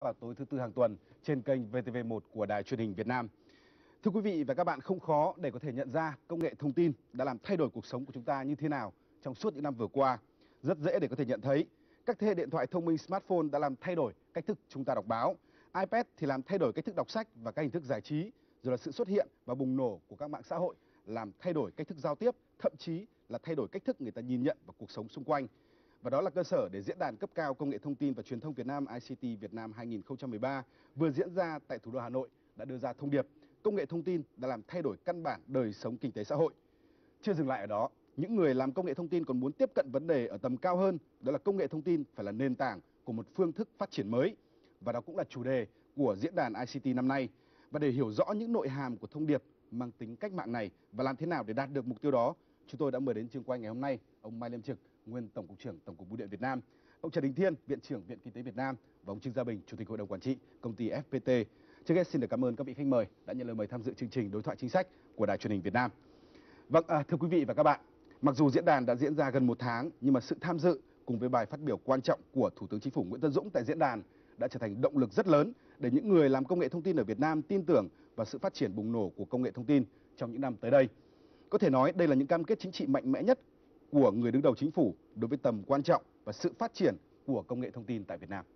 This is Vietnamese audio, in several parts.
vào tối thứ Tư hàng tuần trên kênh VTV1 của Đài Truyền hình Việt Nam. Thưa quý vị và các bạn, không khó để có thể nhận ra công nghệ thông tin đã làm thay đổi cuộc sống của chúng ta như thế nào trong suốt những năm vừa qua. Rất dễ để có thể nhận thấy, các thế hệ điện thoại thông minh smartphone đã làm thay đổi cách thức chúng ta đọc báo. iPad thì làm thay đổi cách thức đọc sách và các hình thức giải trí, rồi là sự xuất hiện và bùng nổ của các mạng xã hội làm thay đổi cách thức giao tiếp, thậm chí là thay đổi cách thức người ta nhìn nhận vào cuộc sống xung quanh. Và đó là cơ sở để Diễn đàn cấp cao Công nghệ Thông tin và Truyền thông Việt Nam ICT Việt Nam 2013 vừa diễn ra tại thủ đô Hà Nội đã đưa ra thông điệp công nghệ thông tin đã làm thay đổi căn bản đời sống kinh tế xã hội. Chưa dừng lại ở đó, những người làm công nghệ thông tin còn muốn tiếp cận vấn đề ở tầm cao hơn, đó là công nghệ thông tin phải là nền tảng của một phương thức phát triển mới. Và đó cũng là chủ đề của Diễn đàn ICT năm nay. Và để hiểu rõ những nội hàm của thông điệp mang tính cách mạng này và làm thế nào để đạt được mục tiêu đó, chúng tôi đã mời đến trường quay ngày hôm nay ông Mai Liêm Trực, nguyên Tổng cục trưởng Tổng cục Bưu điện Việt Nam, ông Trần Đình Thiên, Viện trưởng Viện Kinh tế Việt Nam và ông Trương Gia Bình, Chủ tịch Hội đồng Quản trị Công ty FPT. Trước hết xin được cảm ơn các vị khách mời đã nhận lời mời tham dự chương trình đối thoại chính sách của Đài Truyền hình Việt Nam. Vâng, thưa quý vị và các bạn, mặc dù diễn đàn đã diễn ra gần 1 tháng, nhưng mà sự tham dự cùng với bài phát biểu quan trọng của Thủ tướng Chính phủ Nguyễn Tấn Dũng tại diễn đàn đã trở thành động lực rất lớn để những người làm công nghệ thông tin ở Việt Nam tin tưởng vào sự phát triển bùng nổ của công nghệ thông tin trong những năm tới đây. Có thể nói đây là những cam kết chính trị mạnh mẽ nhất của người đứng đầu chính phủ đối với tầm quan trọng và sự phát triển của công nghệ thông tin tại Việt Nam.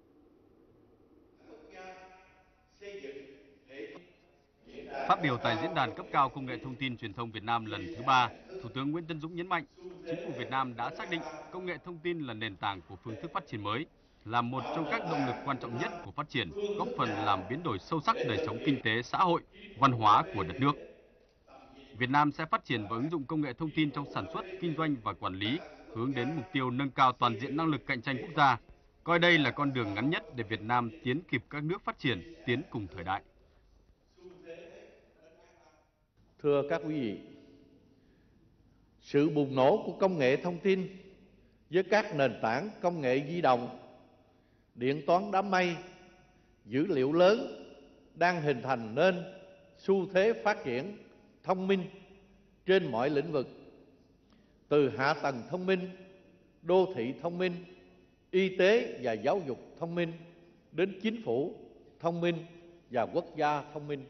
Phát biểu tại Diễn đàn cấp cao Công nghệ Thông tin Truyền thông Việt Nam lần thứ 3, Thủ tướng Nguyễn Tấn Dũng nhấn mạnh, Chính phủ Việt Nam đã xác định công nghệ thông tin là nền tảng của phương thức phát triển mới, là một trong các động lực quan trọng nhất của phát triển, góp phần làm biến đổi sâu sắc đời sống kinh tế, xã hội, văn hóa của đất nước. Việt Nam sẽ phát triển và ứng dụng công nghệ thông tin trong sản xuất, kinh doanh và quản lý, hướng đến mục tiêu nâng cao toàn diện năng lực cạnh tranh quốc gia, coi đây là con đường ngắn nhất để Việt Nam tiến kịp các nước phát triển, tiến cùng thời đại. Thưa các quý vị, sự bùng nổ của công nghệ thông tin với các nền tảng công nghệ di động, điện toán đám mây, dữ liệu lớn đang hình thành nên xu thế phát triển thông minh trên mọi lĩnh vực, từ hạ tầng thông minh, đô thị thông minh, y tế và giáo dục thông minh đến chính phủ thông minh và quốc gia thông minh.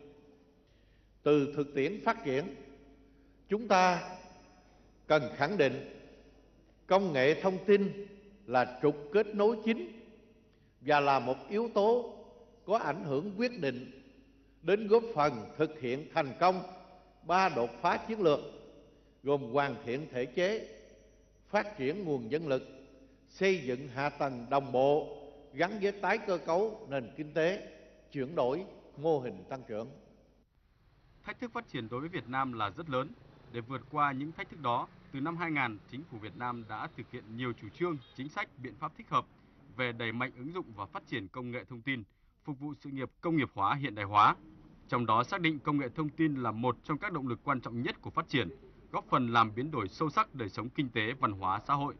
Từ thực tiễn phát triển, chúng ta cần khẳng định công nghệ thông tin là trục kết nối chính và là một yếu tố có ảnh hưởng quyết định đến góp phần thực hiện thành công 3 đột phá chiến lược gồm hoàn thiện thể chế, phát triển nguồn nhân lực, xây dựng hạ tầng đồng bộ gắn với tái cơ cấu nền kinh tế, chuyển đổi mô hình tăng trưởng. Thách thức phát triển đối với Việt Nam là rất lớn. Để vượt qua những thách thức đó, từ năm 2000, Chính phủ Việt Nam đã thực hiện nhiều chủ trương, chính sách, biện pháp thích hợp về đẩy mạnh ứng dụng và phát triển công nghệ thông tin, phục vụ sự nghiệp công nghiệp hóa hiện đại hóa. Trong đó xác định công nghệ thông tin là một trong các động lực quan trọng nhất của phát triển, góp phần làm biến đổi sâu sắc đời sống kinh tế, văn hóa, xã hội.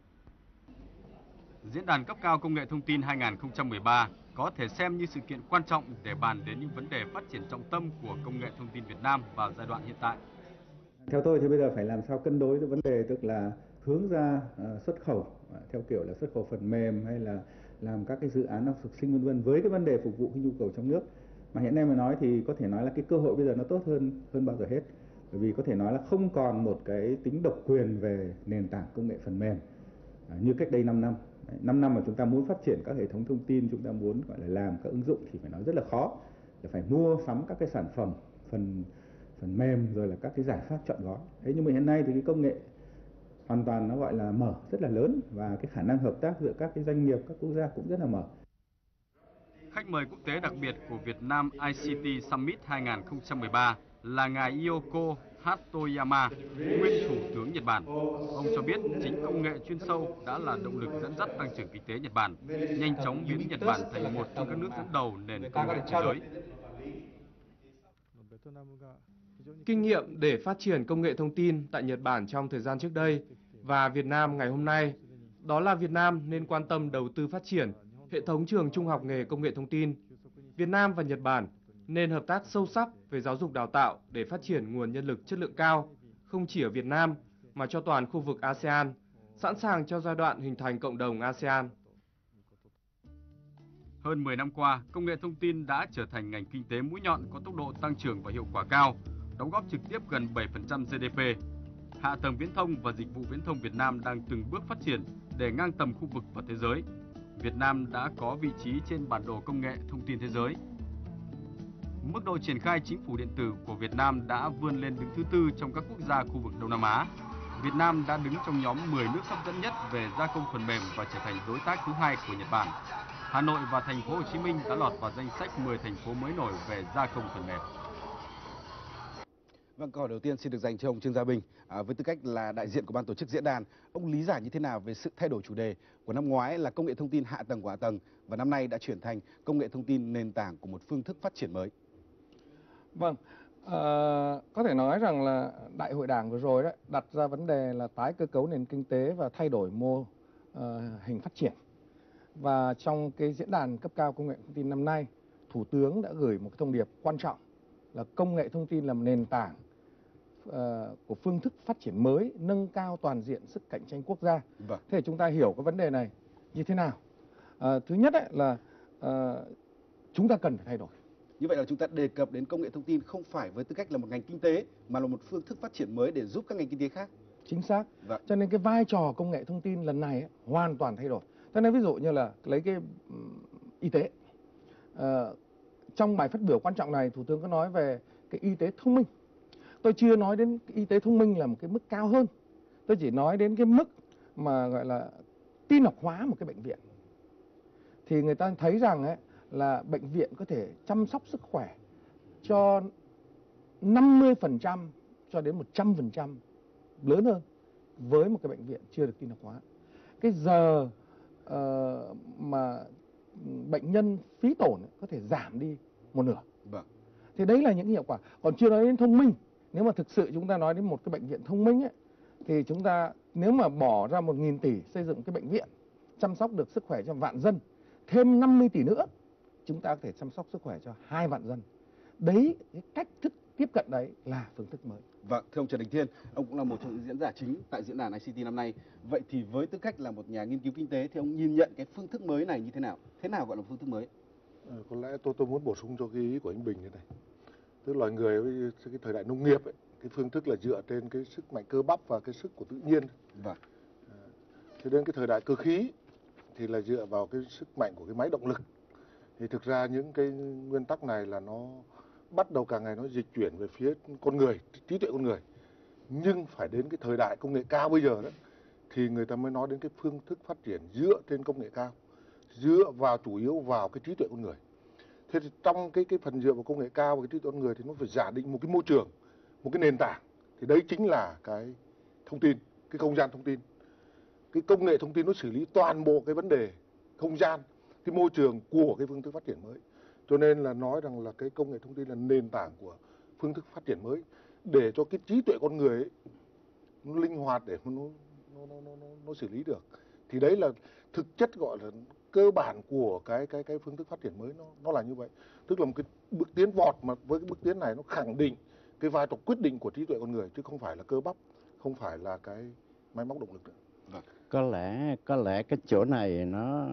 Diễn đàn cấp cao Công nghệ Thông tin 2013 có thể xem như sự kiện quan trọng để bàn đến những vấn đề phát triển trọng tâm của công nghệ thông tin Việt Nam vào giai đoạn hiện tại. Theo tôi thì bây giờ phải làm sao cân đối cái vấn đề, tức là hướng ra xuất khẩu theo kiểu là xuất khẩu phần mềm hay là làm các cái dự án học thực sinh v.v. với cái vấn đề phục vụ cái nhu cầu trong nước. Mà hiện nay mà nói thì có thể nói là cái cơ hội bây giờ nó tốt hơn bao giờ hết. Bởi vì có thể nói là không còn một cái tính độc quyền về nền tảng công nghệ phần mềm như cách đây 5 năm. 5 năm mà chúng ta muốn phát triển các hệ thống thông tin, chúng ta muốn gọi là làm các ứng dụng thì phải nói rất là khó. Là phải mua sắm các cái sản phẩm phần mềm rồi là các cái giải pháp chọn gói. Thế nhưng mà hiện nay thì cái công nghệ hoàn toàn nó gọi là mở rất là lớn và cái khả năng hợp tác giữa các cái doanh nghiệp, các quốc gia cũng rất là mở. Khách mời quốc tế đặc biệt của Việt Nam ICT Summit 2013 là ngài Yoko Hatoyama, nguyên Thủ tướng Nhật Bản. Ông cho biết chính công nghệ chuyên sâu đã là động lực dẫn dắt tăng trưởng kinh tế Nhật Bản, nhanh chóng biến Nhật Bản thành một trong các nước dẫn đầu nền công nghệ thế giới. Kinh nghiệm để phát triển công nghệ thông tin tại Nhật Bản trong thời gian trước đây và Việt Nam ngày hôm nay, đó là Việt Nam nên quan tâm đầu tư phát triển hệ thống trường trung học nghề công nghệ thông tin. Việt Nam và Nhật Bản nên hợp tác sâu sắc về giáo dục đào tạo để phát triển nguồn nhân lực chất lượng cao, không chỉ ở Việt Nam mà cho toàn khu vực ASEAN, sẵn sàng cho giai đoạn hình thành cộng đồng ASEAN. Hơn 10 năm qua, công nghệ thông tin đã trở thành ngành kinh tế mũi nhọn có tốc độ tăng trưởng và hiệu quả cao, đóng góp trực tiếp gần 7% GDP. Hạ tầng viễn thông và dịch vụ viễn thông Việt Nam đang từng bước phát triển để ngang tầm khu vực và thế giới. Việt Nam đã có vị trí trên bản đồ công nghệ thông tin thế giới. Mức độ triển khai chính phủ điện tử của Việt Nam đã vươn lên đứng thứ tư trong các quốc gia khu vực Đông Nam Á. Việt Nam đã đứng trong nhóm 10 nước hấp dẫn nhất về gia công phần mềm và trở thành đối tác thứ hai của Nhật Bản. Hà Nội và thành phố Hồ Chí Minh đã lọt vào danh sách 10 thành phố mới nổi về gia công phần mềm. Vâng, câu hỏi đầu tiên xin được dành cho ông Trương Gia Bình. Với tư cách là đại diện của ban tổ chức diễn đàn, ông lý giải như thế nào về sự thay đổi chủ đề của năm ngoái là công nghệ thông tin hạ tầng của hạ tầng và năm nay đã chuyển thành công nghệ thông tin nền tảng của một phương thức phát triển mới? Vâng, có thể nói rằng là Đại hội Đảng vừa rồi đặt ra vấn đề là tái cơ cấu nền kinh tế và thay đổi mô hình phát triển. Và trong cái diễn đàn cấp cao công nghệ thông tin năm nay, Thủ tướng đã gửi một cái thông điệp quan trọng là công nghệ thông tin là một nền tảng của phương thức phát triển mới, nâng cao toàn diện sức cạnh tranh quốc gia. Vâng. Thế thì chúng ta hiểu cái vấn đề này như thế nào? Thứ nhất là chúng ta cần phải thay đổi. Như vậy là chúng ta đề cập đến công nghệ thông tin không phải với tư cách là một ngành kinh tế mà là một phương thức phát triển mới để giúp các ngành kinh tế khác. Chính xác. Vâng. Cho nên cái vai trò công nghệ thông tin lần này hoàn toàn thay đổi. Cho nên ví dụ như là lấy cái y tế. Trong bài phát biểu quan trọng này, Thủ tướng có nói về cái y tế thông minh. Tôi chưa nói đến cái y tế thông minh là một cái mức cao hơn. Tôi chỉ nói đến cái mức mà gọi là tin học hóa một cái bệnh viện. Thì người ta thấy rằng là bệnh viện có thể chăm sóc sức khỏe cho 50% cho đến 100% lớn hơn với một cái bệnh viện chưa được tin học hóa. Cái giờ mà bệnh nhân phí tổn có thể giảm đi một nửa. Vâng. Thì đấy là những hiệu quả. Còn chưa nói đến thông minh. Nếu mà thực sự chúng ta nói đến một cái bệnh viện thông minh thì chúng ta nếu mà bỏ ra 1.000 tỷ xây dựng cái bệnh viện chăm sóc được sức khỏe cho vạn dân, thêm 50 tỷ nữa chúng ta có thể chăm sóc sức khỏe cho 2 vạn dân. Đấy, cái cách thức tiếp cận đấy là phương thức mới. Vâng, thưa ông Trần Đình Thiên, ông cũng là một trong những diễn giả chính tại diễn đàn ICT năm nay. Vậy thì với tư cách là một nhà nghiên cứu kinh tế thì ông nhìn nhận cái phương thức mới này như thế nào? Thế nào gọi là phương thức mới? Có lẽ tôi muốn bổ sung cho cái ý của anh Bình như này. Tức là loài người với cái thời đại nông nghiệp cái phương thức là dựa trên cái sức mạnh cơ bắp và cái sức của tự nhiên. Vâng. Cho đến cái thời đại cơ khí thì là dựa vào cái sức mạnh của cái máy động lực. Thì thực ra những cái nguyên tắc này là nó bắt đầu càng ngày nó dịch chuyển về phía con người, trí tuệ con người. Nhưng phải đến cái thời đại công nghệ cao bây giờ đó thì người ta mới nói đến cái phương thức phát triển dựa trên công nghệ cao, dựa vào chủ yếu vào cái trí tuệ con người. Thế thì trong cái phần dựa vào công nghệ cao và cái trí tuệ con người thì nó phải giả định một cái môi trường, một cái nền tảng. Thì đấy chính là cái thông tin, cái không gian thông tin. Cái công nghệ thông tin nó xử lý toàn bộ cái vấn đề không gian, cái môi trường của cái phương thức phát triển mới. Cho nên là nói rằng là cái công nghệ thông tin là nền tảng của phương thức phát triển mới để cho cái trí tuệ con người ấy, nó linh hoạt để nó xử lý được. Thì đấy là thực chất gọi là cơ bản của cái phương thức phát triển mới, nó là như vậy. Tức là một cái bước tiến vọt mà với cái bước tiến này nó khẳng định cái vai trò quyết định của trí tuệ con người chứ không phải là cơ bắp, không phải là cái máy móc động lực nữa. Vâng. Có lẽ cái chỗ này nó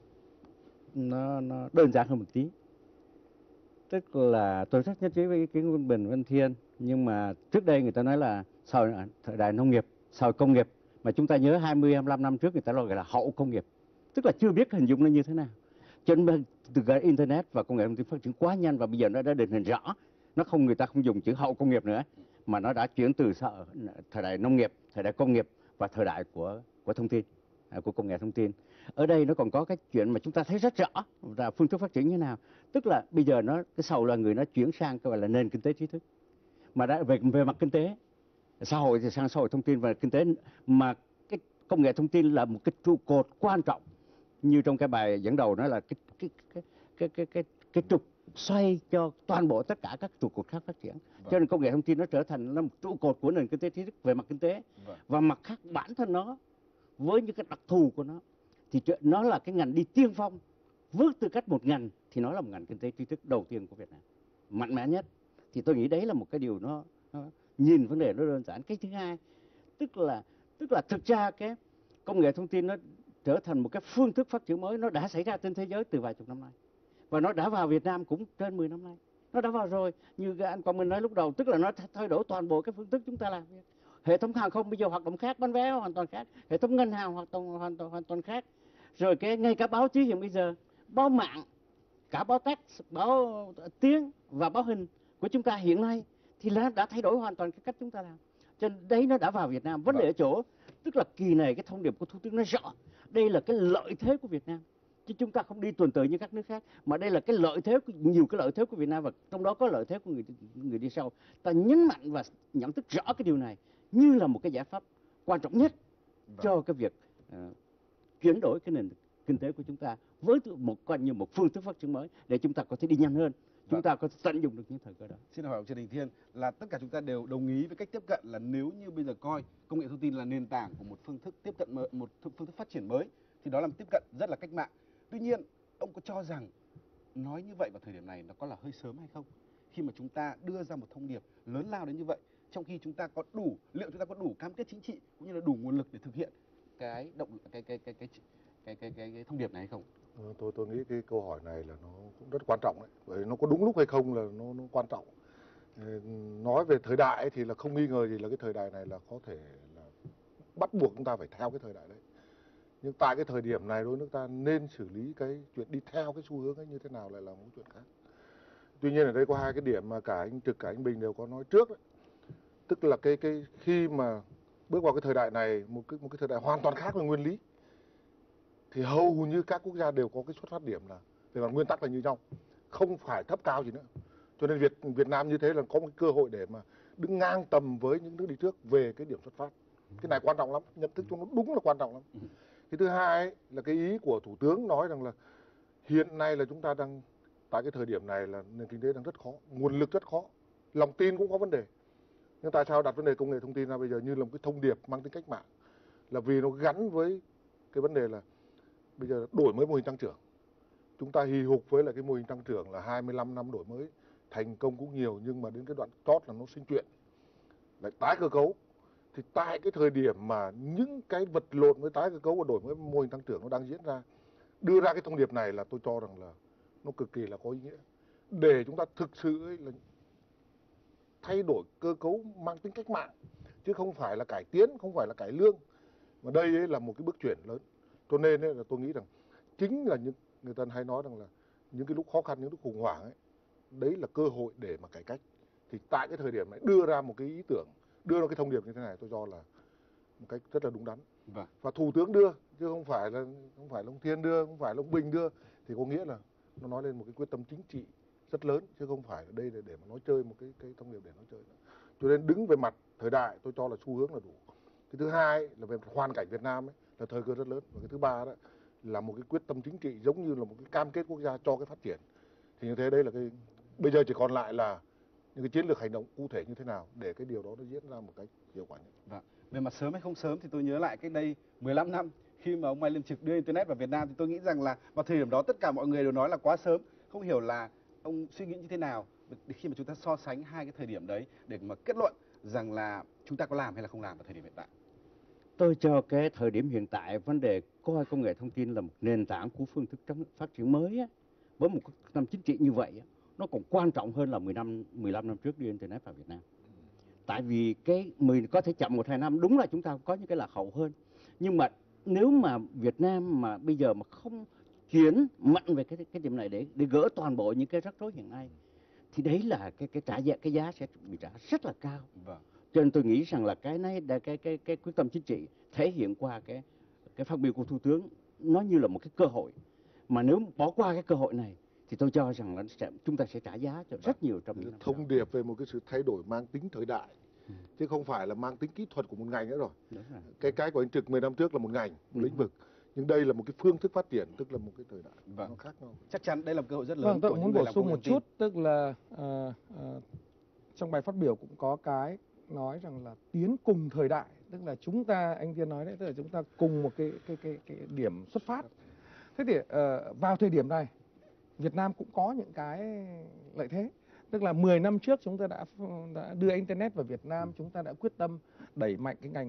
đơn giản hơn một tí. Tức là tôi rất nhất trí với ý kiến của Bình Văn Thiên, nhưng mà trước đây người ta nói là sau thời đại nông nghiệp, sau công nghiệp, mà chúng ta nhớ 20-25 năm trước người ta gọi là hậu công nghiệp, tức là chưa biết hình dung nó như thế nào. Cho nên từ cái internet và công nghệ thông tin phát triển quá nhanh và bây giờ nó đã định hình rõ, người ta không dùng chữ hậu công nghiệp nữa mà nó đã chuyển từ thời đại nông nghiệp, thời đại công nghiệp và thời đại của thông tin, của công nghệ thông tin. Ở đây nó còn có cái chuyện mà chúng ta thấy rất rõ là phương thức phát triển như thế nào. Tức là bây giờ cái sau là người nó chuyển sang cái gọi là nền kinh tế trí thức. Mà đã về mặt kinh tế, xã hội thì sang xã hội thông tin và kinh tế, mà cái công nghệ thông tin là một cái trụ cột quan trọng. Như trong cái bài dẫn đầu nói là cái trục xoay cho toàn bộ tất cả các trụ cột khác phát triển. Cho nên công nghệ thông tin nó trở thành một trụ cột của nền kinh tế trí thức về mặt kinh tế. Và mặt khác bản thân nó với những cái đặc thù của nó thì nó là cái ngành đi tiên phong. Với tư cách một ngành thì nó là một ngành kinh tế trí thức đầu tiên của Việt Nam, mạnh mẽ nhất. Thì tôi nghĩ đấy là một cái điều nó nhìn vấn đề nó đơn giản. Cái thứ hai tức là thực ra cái công nghệ thông tin nó trở thành một cái phương thức phát triển mới, nó đã xảy ra trên thế giới từ vài chục năm nay. và nó đã vào Việt Nam cũng trên 10 năm nay. Nó đã vào rồi, như anh Quang Minh nói lúc đầu, tức là nó thay đổi toàn bộ cái phương thức chúng ta làm việc. Hệ thống hàng không bây giờ hoạt động khác, bán vé hoàn toàn khác, hệ thống ngân hàng hoàn toàn khác. Rồi ngay cả báo chí hiện bây giờ, báo mạng, cả báo text, báo tiếng và báo hình của chúng ta hiện nay thì đã thay đổi hoàn toàn cái cách chúng ta làm. Cho nên đấy nó đã vào Việt Nam. Vấn đề ở chỗ, tức là kỳ này cái thông điệp của Thủ tướng nó rõ, đây là cái lợi thế của Việt Nam. Chứ chúng ta không đi tuần tự như các nước khác, mà đây là cái lợi thế, nhiều cái lợi thế của Việt Nam, và trong đó có lợi thế của người đi sau. Ta nhấn mạnh và nhận thức rõ cái điều này như là một cái giải pháp quan trọng nhất cho cái việc chuyển đổi cái nền kinh tế của chúng ta với coi như một phương thức phát triển mới để chúng ta có thể đi nhanh hơn, chúng ta có thể tận dụng được những thời cơ đó. Xin hỏi ông Trần Đình Thiên là tất cả chúng ta đều đồng ý với cách tiếp cận là nếu như bây giờ coi công nghệ thông tin là nền tảng của một phương thức tiếp cận mới, một phương thức phát triển mới, thì đó là một tiếp cận rất là cách mạng. Tuy nhiên, ông có cho rằng nói như vậy vào thời điểm này nó có là hơi sớm hay không? Khi mà chúng ta đưa ra một thông điệp lớn lao đến như vậy, trong khi chúng ta có liệu chúng ta có đủ cam kết chính trị cũng như là đủ nguồn lực để thực hiện cái thông điệp này hay không? Tôi nghĩ cái câu hỏi này là nó cũng rất quan trọng đấy, bởi nó có đúng lúc hay không là nó quan trọng. Nói về thời đại ấy thì là không nghi ngờ gì là cái thời đại này là có thể là bắt buộc chúng ta phải theo cái thời đại đấy. Nhưng tại cái thời điểm này, đối với nước ta nên xử lý cái chuyện đi theo cái xu hướng ấy như thế nào lại là một chuyện khác. Tuy nhiên ở đây có hai cái điểm mà cả anh Trực cả anh Bình đều có nói trước đấy. Tức là cái khi mà bước vào cái thời đại này, một cái thời đại hoàn toàn khác về nguyên lý, thì hầu như các quốc gia đều có cái xuất phát điểm là về mặt nguyên tắc là như nhau, không phải thấp cao gì nữa. Cho nên Việt Nam như thế là có một cơ hội để mà đứng ngang tầm với những nước đi trước về cái điểm xuất phát. Cái này quan trọng lắm, nhận thức cho nó đúng là quan trọng lắm. Cái thứ hai ấy, là cái ý của Thủ tướng nói rằng là hiện nay là chúng ta đang tại cái thời điểm này là nền kinh tế đang rất khó, nguồn lực rất khó, lòng tin cũng có vấn đề. Nhưng tại sao đặt vấn đề công nghệ thông tin ra bây giờ như là một cái thông điệp mang tính cách mạng? Là vì nó gắn với cái vấn đề là bây giờ đổi mới mô hình tăng trưởng. Chúng ta hì hục với lại cái mô hình tăng trưởng là 25 năm đổi mới, thành công cũng nhiều, nhưng mà đến cái đoạn chót là nó sinh chuyện, lại tái cơ cấu. Thì tại cái thời điểm mà những cái vật lộn với tái cơ cấu và đổi mới mô hình tăng trưởng nó đang diễn ra, đưa ra cái thông điệp này là tôi cho rằng là nó cực kỳ là có ý nghĩa. Để chúng ta thực sự ấy là thay đổi cơ cấu mang tính cách mạng, chứ không phải là cải tiến, không phải là cải lương. Mà đây ấy là một cái bước chuyển lớn. Cho nên ấy là tôi nghĩ rằng chính là những người ta hay nói rằng là những cái lúc khó khăn, những lúc khủng hoảng ấy, đấy là cơ hội để mà cải cách. Thì tại cái thời điểm này đưa ra một cái ý tưởng, đưa ra cái thông điệp như thế này, tôi cho là một cách rất là đúng đắn. Và Thủ tướng đưa, chứ không phải là ông Thiên đưa, không phải là ông Bình đưa, thì có nghĩa là nó nói lên một cái quyết tâm chính trị rất lớn, chứ không phải ở đây để mà nói chơi một cái thông điệp để nói chơi nữa. Cho nên đứng về mặt thời đại tôi cho là xu hướng là đủ. Cái thứ hai là về hoàn cảnh Việt Nam ấy, là thời cơ rất lớn. Và cái thứ ba đó là một cái quyết tâm chính trị, giống như là một cái cam kết quốc gia cho cái phát triển. Thì như thế đây là cái bây giờ chỉ còn lại là những cái chiến lược hành động cụ thể như thế nào để cái điều đó nó diễn ra một cách hiệu quả nhất. Vâng. Về mặt sớm hay không sớm thì tôi nhớ lại cách đây 15 năm khi mà ông Mai Liên Trực đưa internet vào Việt Nam, thì tôi nghĩ rằng là vào thời điểm đó tất cả mọi người đều nói là quá sớm. Không hiểu là ông suy nghĩ như thế nào khi mà chúng ta so sánh hai cái thời điểm đấy để mà kết luận rằng là chúng ta có làm hay là không làm vào thời điểm hiện tại. Tôi cho cái thời điểm hiện tại, vấn đề coi công nghệ thông tin là một nền tảng của phương thức phát triển mới á, với một quyết tâm chính trị như vậy á, nó còn quan trọng hơn là 15 năm trước đưa internet vào Việt Nam. Tại vì có thể chậm 1-2 năm, đúng là chúng ta có những cái lạc hậu hơn. Nhưng mà nếu mà Việt Nam mà bây giờ mà không chuyển mạnh về cái điểm này để gỡ toàn bộ những cái rắc rối hiện nay, thì đấy là cái giá sẽ bị trả rất là cao. Cho nên tôi nghĩ rằng là cái này là cái quyết tâm chính trị thể hiện qua cái phát biểu của Thủ tướng, nó như là một cái cơ hội. Mà nếu bỏ qua cái cơ hội này thì tôi cho rằng là chúng ta sẽ trả giá cho rất nhiều trong những năm thông điệp về một cái sự thay đổi mang tính thời đại, chứ không phải là mang tính kỹ thuật của một ngành nữa rồi. Cái của anh Trực 10 năm trước là một ngành, một lĩnh vực, nhưng đây là một cái phương thức phát triển, tức là một cái thời đại nó khác nhau. Chắc chắn đây là một cơ hội rất lớn. Tôi muốn bổ sung một chút, tức là trong bài phát biểu cũng có cái nói rằng là tiến cùng thời đại, tức là chúng ta, anh Thiên nói đấy, tức là chúng ta cùng một cái điểm xuất phát. Thế thì vào thời điểm này Việt Nam cũng có những cái lợi thế. Tức là 10 năm trước chúng ta đã đưa internet vào Việt Nam, chúng ta đã quyết tâm đẩy mạnh cái ngành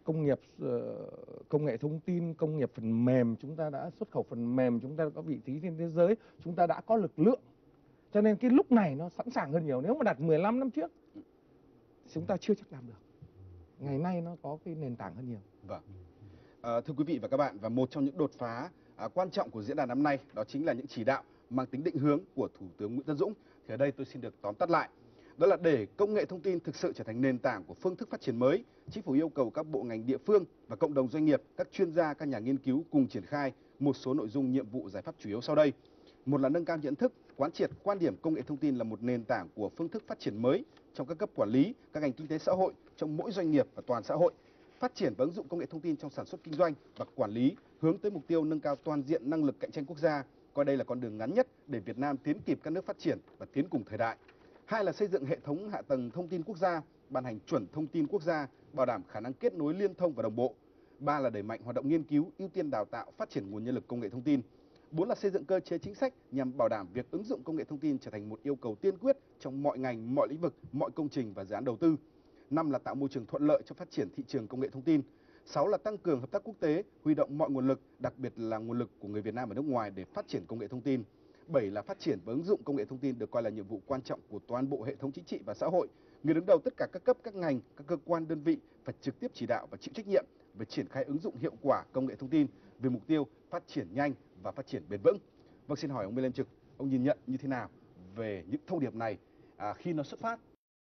công nghiệp công nghệ thông tin, công nghiệp phần mềm, chúng ta đã xuất khẩu phần mềm, chúng ta đã có vị trí trên thế giới, chúng ta đã có lực lượng. Cho nên cái lúc này nó sẵn sàng hơn nhiều. Nếu mà đặt 15 năm trước chúng ta chưa chắc làm được. Ngày nay nó có cái nền tảng hơn nhiều. Vâng. Thưa quý vị và các bạn, và một trong những đột phá quan trọng của diễn đàn năm nay đó chính là những chỉ đạo mang tính định hướng của Thủ tướng Nguyễn Tấn Dũng. Thì ở đây tôi xin được tóm tắt lại. Đó là để công nghệ thông tin thực sự trở thành nền tảng của phương thức phát triển mới, Chính phủ yêu cầu các bộ ngành địa phương và cộng đồng doanh nghiệp, các chuyên gia, các nhà nghiên cứu cùng triển khai một số nội dung, nhiệm vụ, giải pháp chủ yếu sau đây. Một là nâng cao nhận thức, quán triệt quan điểm công nghệ thông tin là một nền tảng của phương thức phát triển mới trong các cấp quản lý, các ngành kinh tế xã hội, trong mỗi doanh nghiệp và toàn xã hội. Phát triển và ứng dụng công nghệ thông tin trong sản xuất kinh doanh và quản lý hướng tới mục tiêu nâng cao toàn diện năng lực cạnh tranh quốc gia, coi đây là con đường ngắn nhất để Việt Nam tiến kịp các nước phát triển và tiến cùng thời đại. Hai là xây dựng hệ thống hạ tầng thông tin quốc gia, ban hành chuẩn thông tin quốc gia, bảo đảm khả năng kết nối liên thông và đồng bộ. Ba là đẩy mạnh hoạt động nghiên cứu, ưu tiên đào tạo, phát triển nguồn nhân lực công nghệ thông tin. Bốn là xây dựng cơ chế chính sách nhằm bảo đảm việc ứng dụng công nghệ thông tin trở thành một yêu cầu tiên quyết trong mọi ngành, mọi lĩnh vực, mọi công trình và dự án đầu tư. Năm là tạo môi trường thuận lợi cho phát triển thị trường công nghệ thông tin. 6 là tăng cường hợp tác quốc tế, huy động mọi nguồn lực, đặc biệt là nguồn lực của người Việt Nam ở nước ngoài để phát triển công nghệ thông tin. 7 là phát triển và ứng dụng công nghệ thông tin được coi là nhiệm vụ quan trọng của toàn bộ hệ thống chính trị và xã hội. Người đứng đầu tất cả các cấp, các ngành, các cơ quan đơn vị phải trực tiếp chỉ đạo và chịu trách nhiệm về triển khai ứng dụng hiệu quả công nghệ thông tin vì mục tiêu phát triển nhanh và phát triển bền vững. Vâng, xin hỏi ông Lê Lem Trực, ông nhìn nhận như thế nào về những thông điệp này khi nó xuất phát?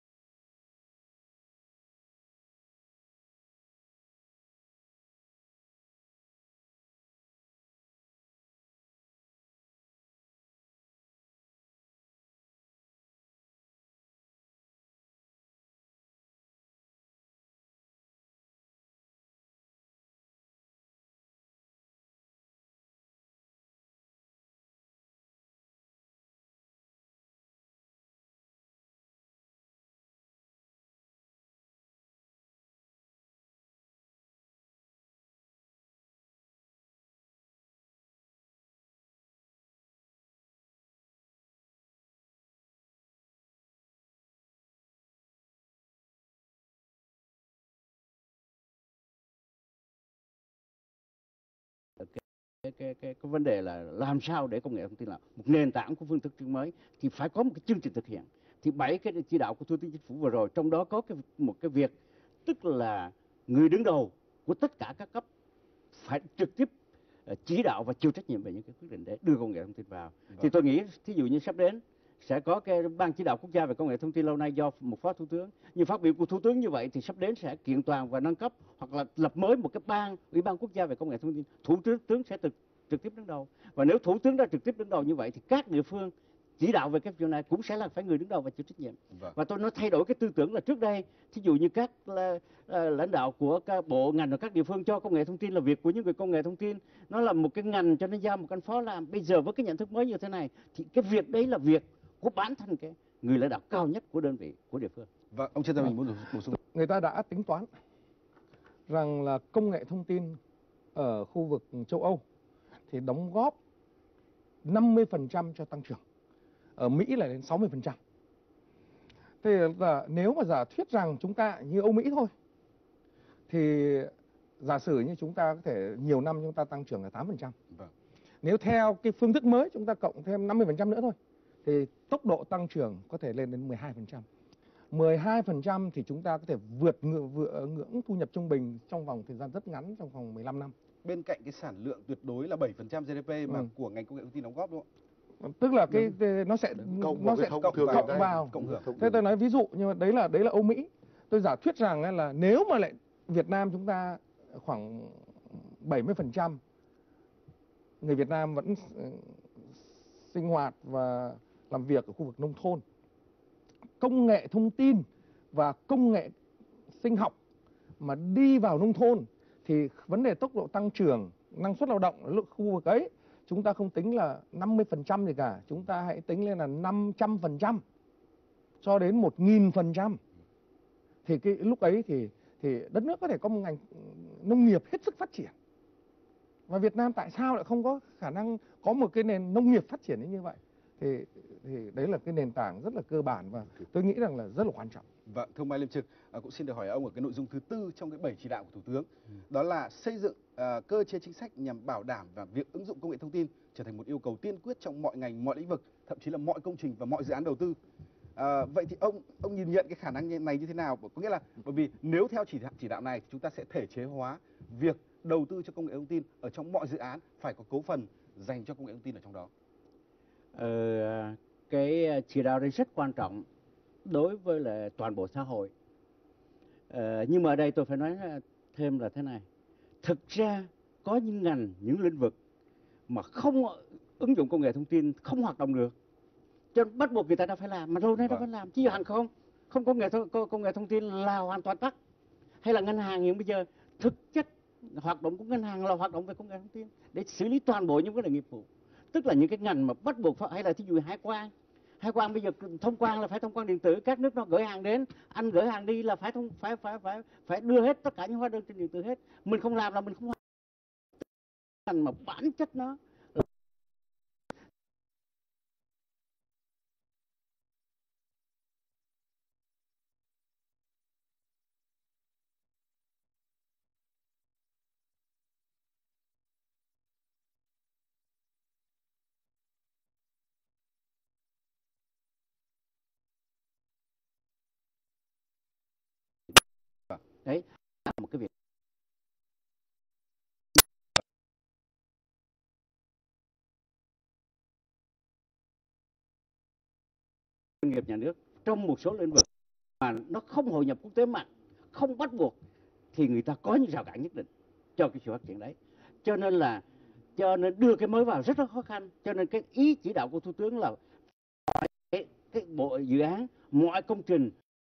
Cái vấn đề là làm sao để công nghệ thông tin là một nền tảng của phương thức chương mới thì phải có một cái chương trình thực hiện. Thì 7 cái chỉ đạo của Thủ tướng Chính phủ vừa rồi, trong đó có một cái việc, tức là người đứng đầu của tất cả các cấp phải trực tiếp chỉ đạo và chịu trách nhiệm về những cái quyết định để đưa công nghệ thông tin vào. Thì tôi nghĩ thí dụ như sắp đến sẽ có cái ban chỉ đạo quốc gia về công nghệ thông tin lâu nay do một phó thủ tướng. Như phát biểu của thủ tướng như vậy thì sắp đến sẽ kiện toàn và nâng cấp hoặc là lập mới một cái ủy ban quốc gia về công nghệ thông tin. Thủ tướng sẽ trực tiếp đứng đầu. Và nếu thủ tướng đã trực tiếp đứng đầu như vậy thì các địa phương chỉ đạo về cái chuyện này cũng sẽ là phải người đứng đầu và chịu trách nhiệm. Và tôi nói thay đổi cái tư tưởng là trước đây thí dụ như các lãnh đạo của các bộ ngành và các địa phương cho công nghệ thông tin là việc của những người công nghệ thông tin, nó là một cái ngành cho nên giao một anh phó làm. Bây giờ với cái nhận thức mới như thế này thì cái việc đấy là việc của bản thân cái người lãnh đạo cao nhất của đơn vị, của địa phương. Vâng, ông Trần Gia Bình muốn bổ sung. Người ta đã tính toán rằng là công nghệ thông tin ở khu vực châu Âu thì đóng góp 50% cho tăng trưởng. Ở Mỹ là đến 60%. Thế là nếu mà giả thuyết rằng chúng ta như Âu Mỹ thôi thì giả sử như chúng ta có thể nhiều năm chúng ta tăng trưởng là 8%. Vâng. Nếu theo cái phương thức mới chúng ta cộng thêm 50% nữa thôi thì tốc độ tăng trưởng có thể lên đến 12%. 12% thì chúng ta có thể vượt ngưỡng thu nhập trung bình trong vòng thời gian rất ngắn, trong vòng 15 năm. Bên cạnh cái sản lượng tuyệt đối là 7% GDP mà của ngành công nghệ thông tin đóng góp đúng không? Tức là cái nó sẽ cộng vào. Thế tôi nói ví dụ như đấy là Âu Mỹ. Tôi giả thuyết rằng là nếu mà lại Việt Nam chúng ta khoảng 70% người Việt Nam vẫn sinh hoạt và làm việc ở khu vực nông thôn. Công nghệ thông tin và công nghệ sinh học mà đi vào nông thôn thì vấn đề tốc độ tăng trưởng, năng suất lao động ở khu vực ấy chúng ta không tính là 50% gì cả, chúng ta hãy tính lên là 500% cho đến 1000%. Thì cái lúc ấy thì đất nước có thể có một ngành nông nghiệp hết sức phát triển. Và Việt Nam tại sao lại không có khả năng có một cái nền nông nghiệp phát triển như vậy? thì đấy là cái nền tảng rất là cơ bản và tôi nghĩ rằng là rất là quan trọng. Vâng, thưa ông Mai Liêm Trực, cũng xin được hỏi ông ở cái nội dung thứ tư trong cái 7 chỉ đạo của Thủ tướng, đó là xây dựng cơ chế chính sách nhằm bảo đảm và việc ứng dụng công nghệ thông tin trở thành một yêu cầu tiên quyết trong mọi ngành, mọi lĩnh vực, thậm chí là mọi công trình và mọi dự án đầu tư. Vậy thì ông nhìn nhận cái khả năng này như thế nào? Có nghĩa là bởi vì nếu theo chỉ đạo này chúng ta sẽ thể chế hóa việc đầu tư cho công nghệ thông tin ở trong mọi dự án, phải có cấu phần dành cho công nghệ thông tin ở trong đó. Cái chỉ đạo này rất quan trọng đối với là toàn bộ xã hội. Nhưng mà ở đây tôi phải nói thêm là thế này. Thực ra có những ngành, những lĩnh vực mà không ứng dụng công nghệ thông tin không hoạt động được. Cho nên bắt buộc người ta đã phải làm, mà lâu nay đã phải làm. Chứ hàng không có công nghệ thông tin là hoàn toàn tắc. Hay là ngân hàng hiện bây giờ thực chất hoạt động của ngân hàng là hoạt động về công nghệ thông tin để xử lý toàn bộ những vấn đề nghiệp vụ. Tức là những cái ngành mà bắt buộc phải, hay là thí dụ hải quan bây giờ thông quan là phải thông quan điện tử, các nước nó gửi hàng đến, anh gửi hàng đi là phải đưa hết tất cả những hóa đơn trên điện tử hết. Mình không làm là mình không ngành mà bản chất nó đấy là một cái việc doanh nghiệp nhà nước trong một số lĩnh vực mà nó không hội nhập quốc tế mạnh, không bắt buộc thì người ta có những rào cản nhất định cho cái sự phát triển đấy. Cho nên đưa cái mới vào rất là khó khăn. Cho nên cái ý chỉ đạo của Thủ tướng là cái bộ dự án, mọi công trình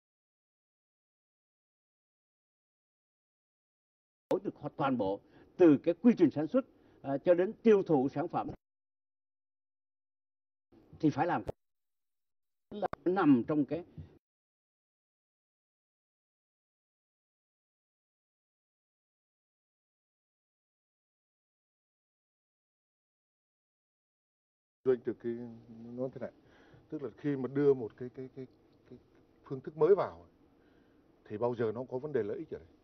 được toàn bộ từ cái quy trình sản xuất cho đến tiêu thụ sản phẩm thì phải làm là nằm trong cái doanh từ cái nó thế này, tức là khi mà đưa một cái phương thức mới vào thì bao giờ nó có vấn đề lợi ích ở đây.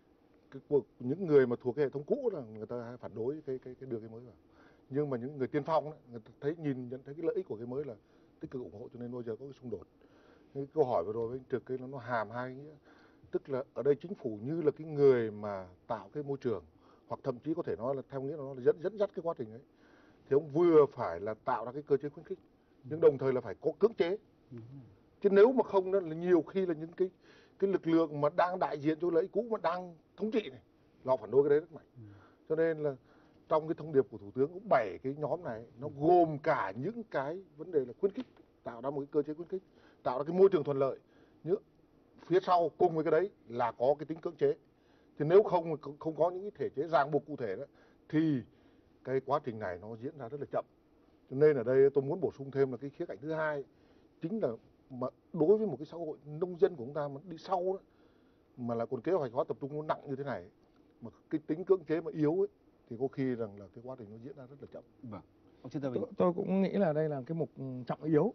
Những người mà thuộc cái hệ thống cũ là người ta hay phản đối cái đưa cái mới vào, nhưng mà những người tiên phong ấy, người ta nhận thấy cái lợi ích của cái mới là tích cực ủng hộ, cho nên bao giờ có cái xung đột. Cái câu hỏi vừa rồi với anh Trực cái nó hàm hai nghĩa, tức là ở đây chính phủ như là cái người mà tạo cái môi trường, hoặc thậm chí có thể nói là theo nghĩa nó là dẫn dắt cái quá trình ấy, thì ông vừa phải là tạo ra cái cơ chế khuyến khích, nhưng đồng thời là phải có cưỡng chế. Chứ nếu mà không đó là nhiều khi là những cái lực lượng mà đang đại diện cho lợi ích cũ mà đang thống trị này, họ phản đối cái đấy rất mạnh. Cho nên là trong cái thông điệp của Thủ tướng cũng 7 cái nhóm này, nó gồm cả những cái vấn đề là khuyến khích, tạo ra một cái cơ chế khuyến khích, tạo ra cái môi trường thuận lợi. Nhưng phía sau cùng với cái đấy là có cái tính cưỡng chế. Thì nếu không có những cái thể chế ràng buộc cụ thể đó, thì cái quá trình này nó diễn ra rất là chậm. Cho nên ở đây tôi muốn bổ sung thêm là cái khía cạnh thứ hai, chính là mà đối với một cái xã hội nông dân của chúng ta mà đi sau đó, mà là còn kế hoạch hóa tập trung nó nặng như thế này, mà cái tính cưỡng chế mà yếu ấy, thì có khi rằng là cái quá trình nó diễn ra rất là chậm. Vâng. Ông Trân Gia Bình. Tôi cũng nghĩ là đây là cái mục trọng yếu.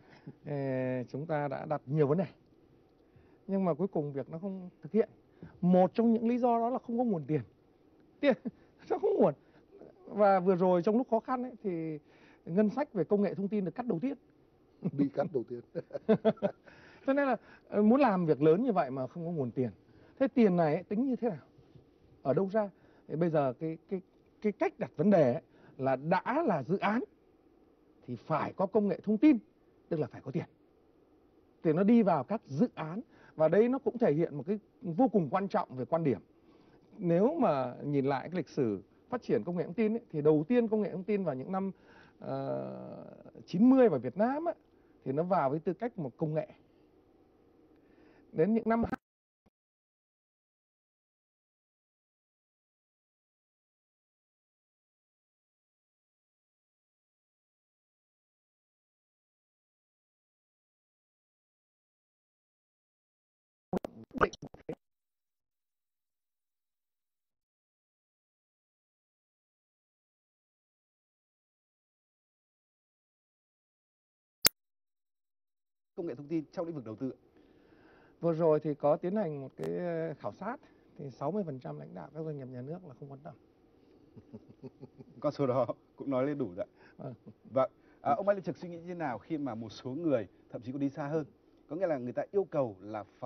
Chúng ta đã đặt nhiều vấn đề, nhưng mà cuối cùng việc nó không thực hiện. Một trong những lý do đó là không có nguồn tiền nó không nguồn. Và vừa rồi trong lúc khó khăn ấy, thì ngân sách về công nghệ thông tin được cắt đầu tiên. Bị cắt đầu tiên. Cho nên là muốn làm việc lớn như vậy mà không có nguồn tiền. Thế tiền này ấy, tính như thế nào? Ở đâu ra? Thì bây giờ cái cách đặt vấn đề ấy, là đã là dự án thì phải có công nghệ thông tin, tức là phải có tiền. Thì nó đi vào các dự án, và đây nó cũng thể hiện một cái vô cùng quan trọng về quan điểm. Nếu mà nhìn lại cái lịch sử phát triển công nghệ thông tin ấy, thì đầu tiên công nghệ thông tin vào những năm 90 vào Việt Nam ấy, thì nó vào với tư cách một công nghệ. Đến những năm định công nghệ thông tin trong lĩnh vực đầu tư? Vừa rồi thì có tiến hành một cái khảo sát thì 60% lãnh đạo các doanh nghiệp nhà nước là không quan tâm. Con số đó cũng nói lên đủ rồi. Vâng. Ông Mai Liên Trực suy nghĩ như thế nào khi mà một số người thậm chí còn đi xa hơn, có nghĩa là người ta yêu cầu là phải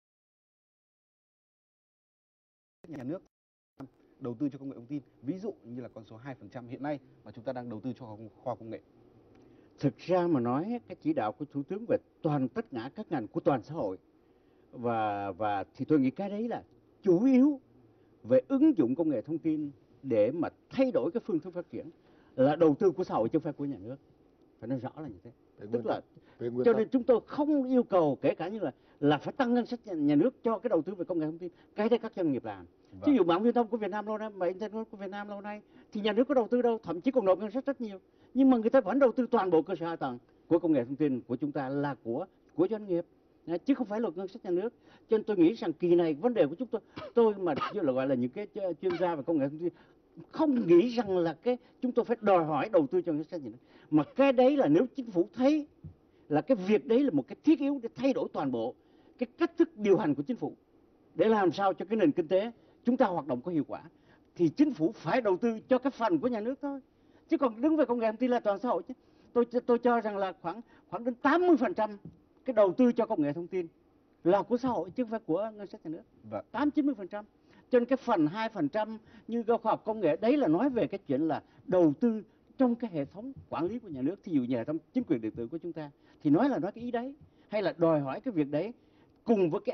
nhà nước đầu tư cho công nghệ thông tin, ví dụ như là con số 2% hiện nay mà chúng ta đang đầu tư cho khoa công nghệ? Thực ra mà nói, cái chỉ đạo của Thủ tướng về tất cả các ngành của toàn xã hội và thì tôi nghĩ cái đấy là chủ yếu về ứng dụng công nghệ thông tin để mà thay đổi cái phương thức phát triển, là đầu tư của xã hội chứ không phải của nhà nước. Phải nói rõ là như thế. Tức là cho nên chúng tôi không yêu cầu kể cả như là phải tăng ngân sách nhà nước cho cái đầu tư về công nghệ thông tin. Cái đấy các doanh nghiệp làm. Ví dụ mạng viễn thông của Việt Nam lâu nay, mạng internet của Việt Nam lâu nay thì nhà nước có đầu tư đâu, thậm chí còn nộp ngân sách rất nhiều. Nhưng mà người ta vẫn đầu tư toàn bộ cơ sở hạ tầng của công nghệ thông tin của chúng ta là của doanh nghiệp, chứ không phải là ngân sách nhà nước. Cho nên tôi nghĩ rằng kỳ này vấn đề của chúng tôi mà gọi là những cái chuyên gia về công nghệ thông tin không nghĩ rằng là chúng tôi phải đòi hỏi đầu tư cho ngân sách nhà nước, mà cái đấy là nếu chính phủ thấy là cái việc đấy là một cái thiết yếu để thay đổi toàn bộ cái cách thức điều hành của chính phủ để làm sao cho cái nền kinh tế chúng ta hoạt động có hiệu quả, thì chính phủ phải đầu tư cho cái phần của nhà nước thôi. Chứ còn đứng về công nghệ thông tin là toàn xã hội chứ. Tôi cho rằng là khoảng đến 80% cái đầu tư cho công nghệ thông tin là của xã hội chứ không phải của ngân sách nhà nước. 80-90%. Cho nên cái phần 2% như khoa học công nghệ đấy là nói về cái chuyện là đầu tư trong cái hệ thống quản lý của nhà nước, thí dụ như hệ thống chính quyền điện tử của chúng ta, thì nói cái ý đấy, hay là đòi hỏi cái việc đấy cùng với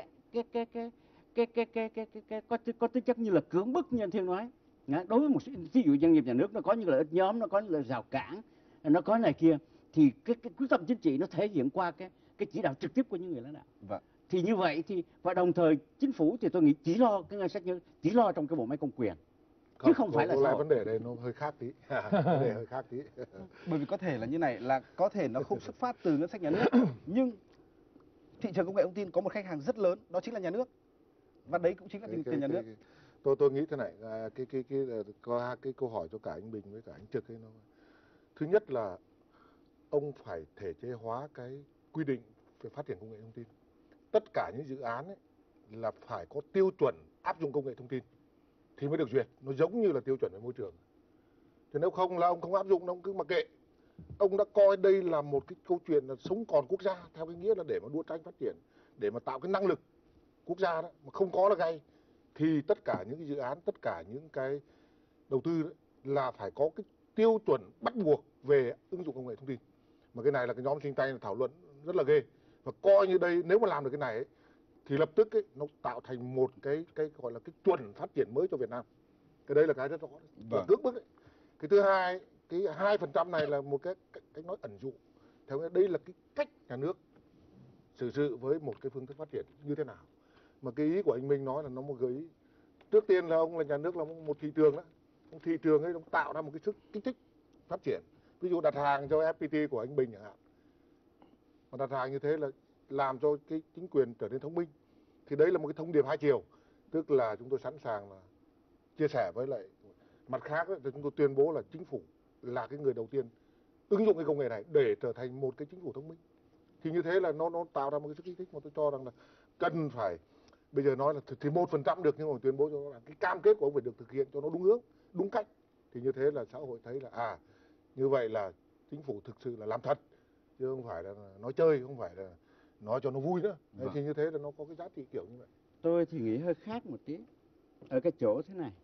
có tính chất như là cưỡng bức như anh Thiên nói. Đối với một ví dụ doanh nghiệp nhà nước nó có những lợi ích nhóm, nó có những lợi rào cản, nó có này kia, thì cái quyết tâm chính trị nó thể hiện qua cái chỉ đạo trực tiếp của những người lãnh đạo. Thì như vậy thì và đồng thời chính phủ thì tôi nghĩ chỉ lo cái ngân sách, chỉ lo trong cái bộ máy công quyền, chứ không phải là vấn đề đây nó hơi khác tí. Vấn đề hơi khác tí. Bởi vì có thể là như này, là có thể nó không xuất phát từ ngân sách nhà nước, nhưng thị trường công nghệ thông tin có một khách hàng rất lớn, đó chính là nhà nước, và đấy cũng chính là tiền nhà nước. Tôi nghĩ thế này, có cái câu hỏi cho cả anh Bình với cả anh Trực ấy, nó thứ nhất là ông phải thể chế hóa cái quy định về phát triển công nghệ thông tin. Tất cả những dự án ấy là phải có tiêu chuẩn áp dụng công nghệ thông tin thì mới được duyệt. Nó giống như là tiêu chuẩn về môi trường. Thì nếu không là ông không áp dụng, ông cứ mặc kệ. Ông đã coi đây là một cái câu chuyện là sống còn quốc gia, theo cái nghĩa là để mà đua tranh phát triển, để mà tạo cái năng lực quốc gia đó, mà không có là gay. Thì tất cả những cái dự án, tất cả những cái đầu tư đấy, là phải có cái tiêu chuẩn bắt buộc về ứng dụng công nghệ thông tin. Mà cái này là cái nhóm sinh tay thảo luận rất là ghê. Và coi như đây, nếu mà làm được cái này ấy, thì lập tức ấy, nó tạo thành một cái gọi là cái chuẩn phát triển mới cho Việt Nam. Cái đấy là cái rất rõ, cưỡng bức ấy. Cái thứ hai, cái 2% này là một cái nói ẩn dụ. Theo nghĩa đây là cái cách nhà nước xử sự với một cái phương thức phát triển như thế nào. Mà cái ý của anh Minh nói là nó một gợi ý. Trước tiên là ông là nhà nước là một thị trường đó. Thị trường ấy nó tạo ra một cái sức kích thích phát triển. Ví dụ đặt hàng cho FPT của anh Bình chẳng hạn. Mà đặt hàng như thế là làm cho cái chính quyền trở nên thông minh. Thì đấy là một cái thông điệp hai chiều. Tức là chúng tôi sẵn sàng là chia sẻ với lại mặt khác ấy, thì chúng tôi tuyên bố là chính phủ là cái người đầu tiên ứng dụng cái công nghệ này để trở thành một cái chính phủ thông minh. Thì như thế là nó tạo ra một cái sức kích thích mà tôi cho rằng là cần phải, bây giờ nói là thì 1% được, nhưng mà tuyên bố cho nó là cái cam kết của ông phải được thực hiện cho nó đúng hướng, đúng cách. Thì như thế là xã hội thấy là như vậy là chính phủ thực sự là làm thật, chứ không phải là nói chơi, không phải là nói cho nó vui nữa. Thì như thế là nó có cái giá trị kiểu như vậy. Tôi thì nghĩ hơi khác một tí ở cái chỗ thế này.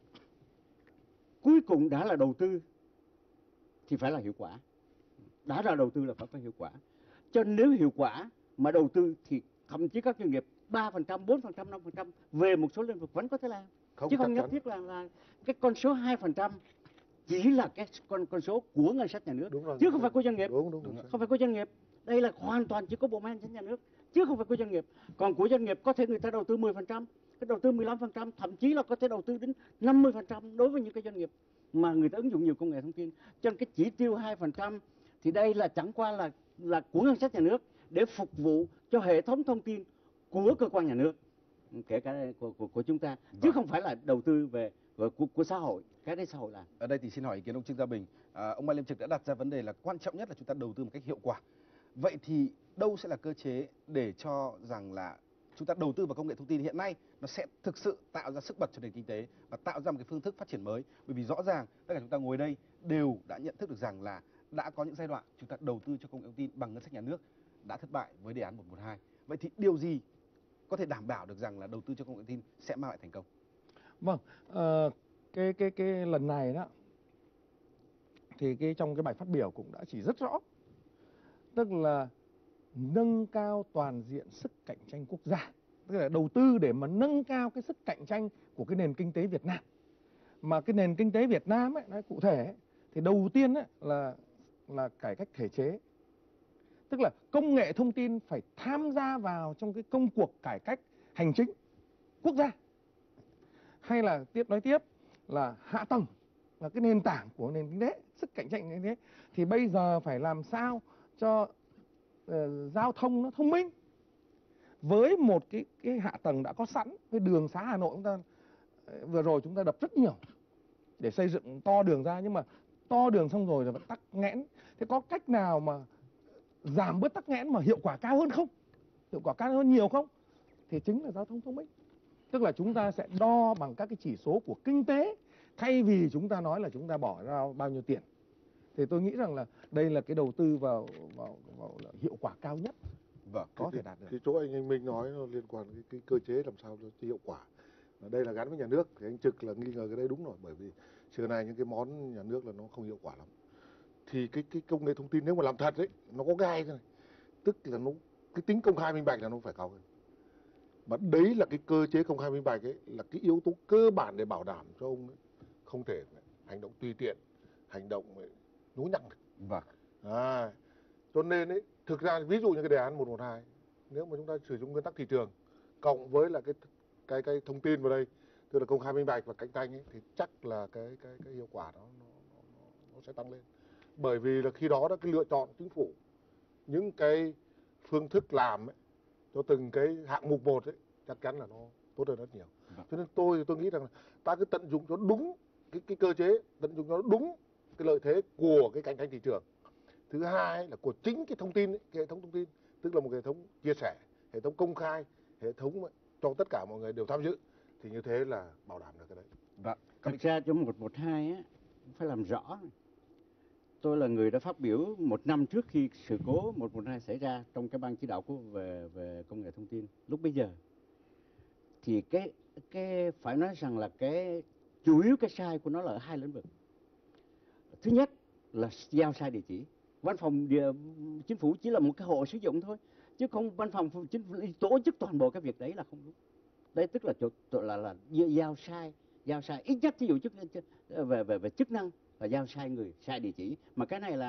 Cuối cùng đã là đầu tư thì phải là hiệu quả. Đã là đầu tư là phải có hiệu quả. Cho nên nếu hiệu quả mà đầu tư thì thậm chí các doanh nghiệp 3%, 4%, 5% về một số lĩnh vực vẫn có thể làm. Chứ không nhất thiết là cái con số 2% chỉ là cái con số của ngân sách nhà nước, chứ không phải của doanh nghiệp. Không phải của doanh nghiệp. Đây là hoàn toàn chỉ có bộ máy hành chính nhà nước, chứ không phải của doanh nghiệp. Còn của doanh nghiệp có thể người ta đầu tư 10%, cái đầu tư 15%, thậm chí là có thể đầu tư đến 50% đối với những cái doanh nghiệp mà người ta ứng dụng nhiều công nghệ thông tin. Cho nên cái chỉ tiêu 2% thì đây là chẳng qua là của ngân sách nhà nước để phục vụ cho hệ thống thông tin của cơ quan nhà nước, kể cả của chúng ta, chứ không phải là đầu tư về của xã hội. Cái đấy xã hội làm. Ở đây thì xin hỏi ý kiến ông Trương Gia Bình. Ông Mai Liêm Trực đã đặt ra vấn đề là quan trọng nhất là chúng ta đầu tư một cách hiệu quả. Vậy thì đâu sẽ là cơ chế để cho rằng là chúng ta đầu tư vào công nghệ thông tin hiện nay nó sẽ thực sự tạo ra sức bật cho nền kinh tế và tạo ra một cái phương thức phát triển mới. Bởi vì rõ ràng tất cả chúng ta ngồi đây đều đã nhận thức được rằng là đã có những giai đoạn chúng ta đầu tư cho công nghệ thông tin bằng ngân sách nhà nước đã thất bại với đề án 112. Vậy thì điều gì có thể đảm bảo được rằng là đầu tư cho công nghệ thông tin sẽ mang lại thành công? Vâng, cái lần này đó thì trong cái bài phát biểu cũng đã chỉ rất rõ, tức là nâng cao toàn diện sức cạnh tranh quốc gia, tức là đầu tư để mà nâng cao cái sức cạnh tranh của cái nền kinh tế Việt Nam. Mà cái nền kinh tế Việt Nam ấy, nói cụ thể ấy, thì đầu tiên ấy là cải cách thể chế, tức là công nghệ thông tin phải tham gia vào trong cái công cuộc cải cách hành chính quốc gia. Hay là nói tiếp là hạ tầng là cái nền tảng của nền kinh tế, sức cạnh tranh như thế, thì bây giờ phải làm sao cho giao thông nó thông minh với một cái hạ tầng đã có sẵn. Cái đường xá Hà Nội chúng ta vừa rồi chúng ta đập rất nhiều để xây dựng to đường ra, nhưng mà to đường xong rồi vẫn tắc nghẽn. Thế có cách nào mà giảm bớt tắc nghẽn mà hiệu quả cao hơn không? Hiệu quả cao hơn nhiều không? Thì chính là giao thông thông minh. Tức là chúng ta sẽ đo bằng các cái chỉ số của kinh tế thay vì chúng ta nói là chúng ta bỏ ra bao nhiêu tiền. Thì tôi nghĩ rằng là đây là cái đầu tư vào hiệu quả cao nhất có thể đạt được. Cái chỗ anh Minh nói nó liên quan đến cái cơ chế làm sao cho hiệu quả. Đây là gắn với nhà nước thì anh Trực là nghi ngờ cái đấy đúng rồi, bởi vì xưa này những cái món nhà nước là nó không hiệu quả lắm. Thì cái công nghệ thông tin nếu mà làm thật ấy, nó có gai thế này, tức là nó cái tính công khai minh bạch là nó phải cao hơn. Mà đấy là cái cơ chế công khai minh bạch ấy là cái yếu tố cơ bản để bảo đảm cho ông ấy không thể hành động tùy tiện, hành động nhố nhăng được. Vâng. Cho nên ấy, thực ra ví dụ như cái đề án 112, nếu mà chúng ta sử dụng nguyên tắc thị trường cộng với là cái thông tin vào đây, tức là công khai minh bạch và cạnh tranh ấy, thì chắc là cái hiệu quả đó nó sẽ tăng lên. Bởi vì là khi đó cái lựa chọn chính phủ những cái phương thức làm ấy, cho từng cái hạng mục một ấy, chắc chắn là nó tốt hơn rất nhiều. Cho nên tôi nghĩ rằng là ta cứ tận dụng cho đúng cái cơ chế, tận dụng cho đúng cái lợi thế của cái cạnh tranh thị trường. Thứ hai là của chính cái thông tin ấy, cái hệ thống thông tin, tức là một hệ thống chia sẻ, hệ thống công khai, hệ thống cho tất cả mọi người đều tham dự, thì như thế là bảo đảm được cái đấy. Vâng. Thực ra trong 112 á phải làm rõ. Tôi là người đã phát biểu một năm trước khi sự cố 112 xảy ra trong cái ban chỉ đạo về công nghệ thông tin lúc bấy giờ. Thì cái phải nói rằng là cái chủ yếu cái sai của nó là ở hai lĩnh vực. Thứ nhất là giao sai địa chỉ. Văn phòng chính phủ chỉ là một cái hộ sử dụng thôi, chứ không văn phòng chính phủ tổ chức toàn bộ cái việc đấy là không đúng. Đấy tức là giao sai ít nhất ví dụ về chức năng và giao sai người, sai địa chỉ. Mà cái này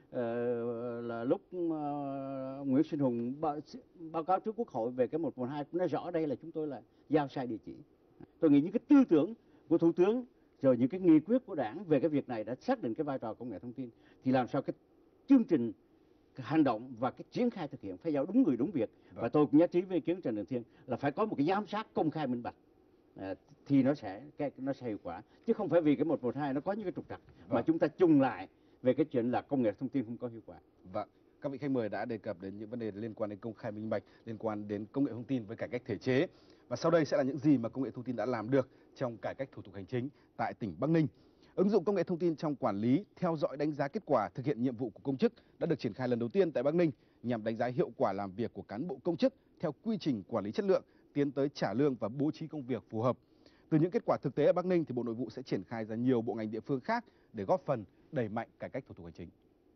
là lúc Nguyễn Sinh Hùng báo cáo trước Quốc hội về cái 112 cũng nói rõ đây là chúng tôi là giao sai địa chỉ. Tôi nghĩ những cái tư tưởng của Thủ tướng rồi những cái nghị quyết của Đảng về cái việc này đã xác định cái vai trò công nghệ thông tin, thì làm sao cái chương trình cái hành động và cái triển khai thực hiện phải giao đúng người đúng việc. Và tôi cũng nhất trí với ý kiến Trần Đình Thiên là phải có một cái giám sát công khai minh bạch, thì nó sẽ hiệu quả, chứ không phải vì cái 112 nó có những cái trục trặc mà chúng ta chung lại về cái chuyện là công nghệ thông tin không có hiệu quả. Vâng, các vị khách mời đã đề cập đến những vấn đề liên quan đến công khai minh bạch, liên quan đến công nghệ thông tin với cải cách thể chế. Và sau đây sẽ là những gì mà công nghệ thông tin đã làm được trong cải cách thủ tục hành chính tại tỉnh Bắc Ninh. Ứng dụng công nghệ thông tin trong quản lý, theo dõi đánh giá kết quả thực hiện nhiệm vụ của công chức đã được triển khai lần đầu tiên tại Bắc Ninh nhằm đánh giá hiệu quả làm việc của cán bộ công chức theo quy trình quản lý chất lượng, tiến tới trả lương và bố trí công việc phù hợp. Từ những kết quả thực tế ở Bắc Ninh thì Bộ Nội vụ sẽ triển khai ra nhiều bộ ngành địa phương khác để góp phần đẩy mạnh cải cách thủ tục hành chính.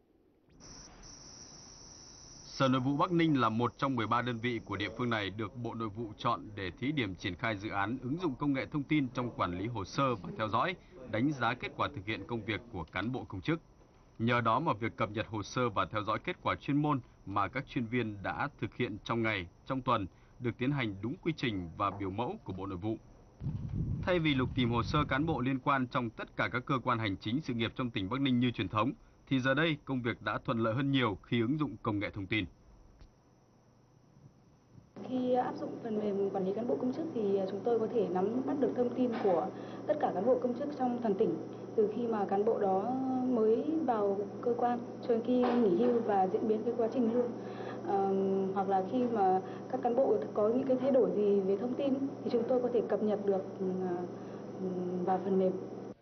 Sở Nội vụ Bắc Ninh là một trong 13 đơn vị của địa phương này được Bộ Nội vụ chọn để thí điểm triển khai dự án ứng dụng công nghệ thông tin trong quản lý hồ sơ và theo dõi, đánh giá kết quả thực hiện công việc của cán bộ công chức. Nhờ đó mà việc cập nhật hồ sơ và theo dõi kết quả chuyên môn mà các chuyên viên đã thực hiện trong ngày, trong tuần được tiến hành đúng quy trình và biểu mẫu của Bộ Nội vụ. Thay vì lục tìm hồ sơ cán bộ liên quan trong tất cả các cơ quan hành chính sự nghiệp trong tỉnh Bắc Ninh như truyền thống, thì giờ đây công việc đã thuận lợi hơn nhiều khi ứng dụng công nghệ thông tin. Khi áp dụng phần mềm quản lý cán bộ công chức thì chúng tôi có thể nắm bắt được thông tin của tất cả cán bộ công chức trong toàn tỉnh, từ khi mà cán bộ đó mới vào cơ quan cho đến khi nghỉ hưu và diễn biến cái quá trình lương. hoặc là khi mà các cán bộ có những cái thay đổi gì về thông tin thì chúng tôi có thể cập nhật được vào phần mềm.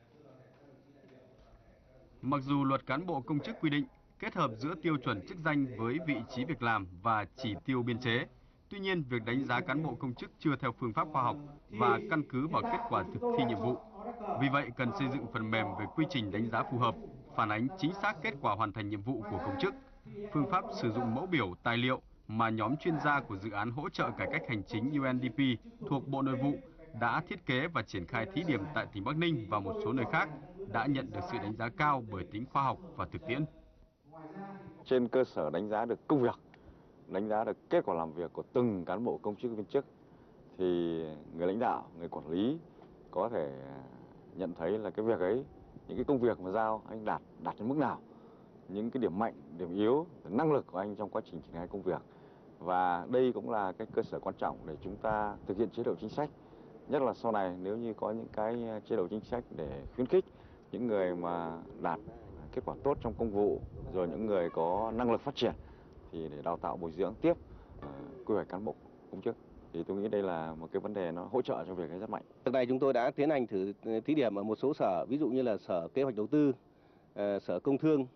Mặc dù luật cán bộ công chức quy định kết hợp giữa tiêu chuẩn chức danh với vị trí việc làm và chỉ tiêu biên chế, tuy nhiên việc đánh giá cán bộ công chức chưa theo phương pháp khoa học và căn cứ vào kết quả thực thi nhiệm vụ. Vì vậy, cần xây dựng phần mềm về quy trình đánh giá phù hợp, phản ánh chính xác kết quả hoàn thành nhiệm vụ của công chức. Phương pháp sử dụng mẫu biểu tài liệu mà nhóm chuyên gia của dự án hỗ trợ cải cách hành chính UNDP thuộc Bộ Nội vụ đã thiết kế và triển khai thí điểm tại tỉnh Bắc Ninh và một số nơi khác đã nhận được sự đánh giá cao bởi tính khoa học và thực tiễn. Trên cơ sở đánh giá được công việc, đánh giá được kết quả làm việc của từng cán bộ công chức viên chức thì người lãnh đạo, người quản lý có thể nhận thấy là cái việc ấy, những cái công việc mà giao anh đạt đến mức nào, những cái điểm mạnh, điểm yếu, năng lực của anh trong quá trình triển khai công việc. Và đây cũng là cái cơ sở quan trọng để chúng ta thực hiện chế độ chính sách, nhất là sau này nếu như có những cái chế độ chính sách để khuyến khích những người mà đạt kết quả tốt trong công vụ, rồi những người có năng lực phát triển thì để đào tạo bồi dưỡng tiếp quy hoạch cán bộ công chức. Thì tôi nghĩ đây là một cái vấn đề nó hỗ trợ cho việc ấy rất mạnh. Trước đây chúng tôi đã tiến hành thử thí điểm ở một số sở, ví dụ như là Sở Kế hoạch Đầu tư, Sở Công Thương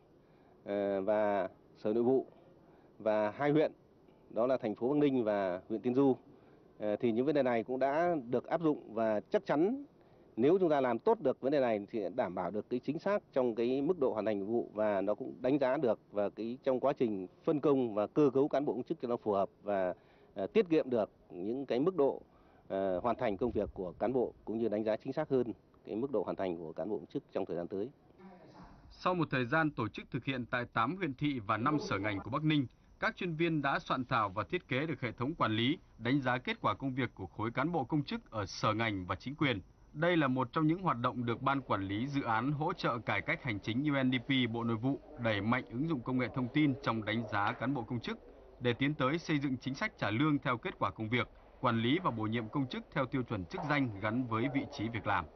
và Sở Nội vụ và 2 huyện, đó là thành phố Bắc Ninh và huyện Tiên Du. Thì những vấn đề này cũng đã được áp dụng và chắc chắn nếu chúng ta làm tốt được vấn đề này thì đảm bảo được cái chính xác trong cái mức độ hoàn thành nhiệm vụ, và nó cũng đánh giá được và cái trong quá trình phân công và cơ cấu cán bộ công chức cho nó phù hợp và tiết kiệm được những cái mức độ hoàn thành công việc của cán bộ, cũng như đánh giá chính xác hơn cái mức độ hoàn thành của cán bộ công chức trong thời gian tới. Sau một thời gian tổ chức thực hiện tại 8 huyện thị và 5 sở ngành của Bắc Ninh, các chuyên viên đã soạn thảo và thiết kế được hệ thống quản lý, đánh giá kết quả công việc của khối cán bộ công chức ở sở ngành và chính quyền. Đây là một trong những hoạt động được Ban Quản lý Dự án hỗ trợ cải cách hành chính UNDP Bộ Nội vụ đẩy mạnh ứng dụng công nghệ thông tin trong đánh giá cán bộ công chức để tiến tới xây dựng chính sách trả lương theo kết quả công việc, quản lý và bổ nhiệm công chức theo tiêu chuẩn chức danh gắn với vị trí việc làm.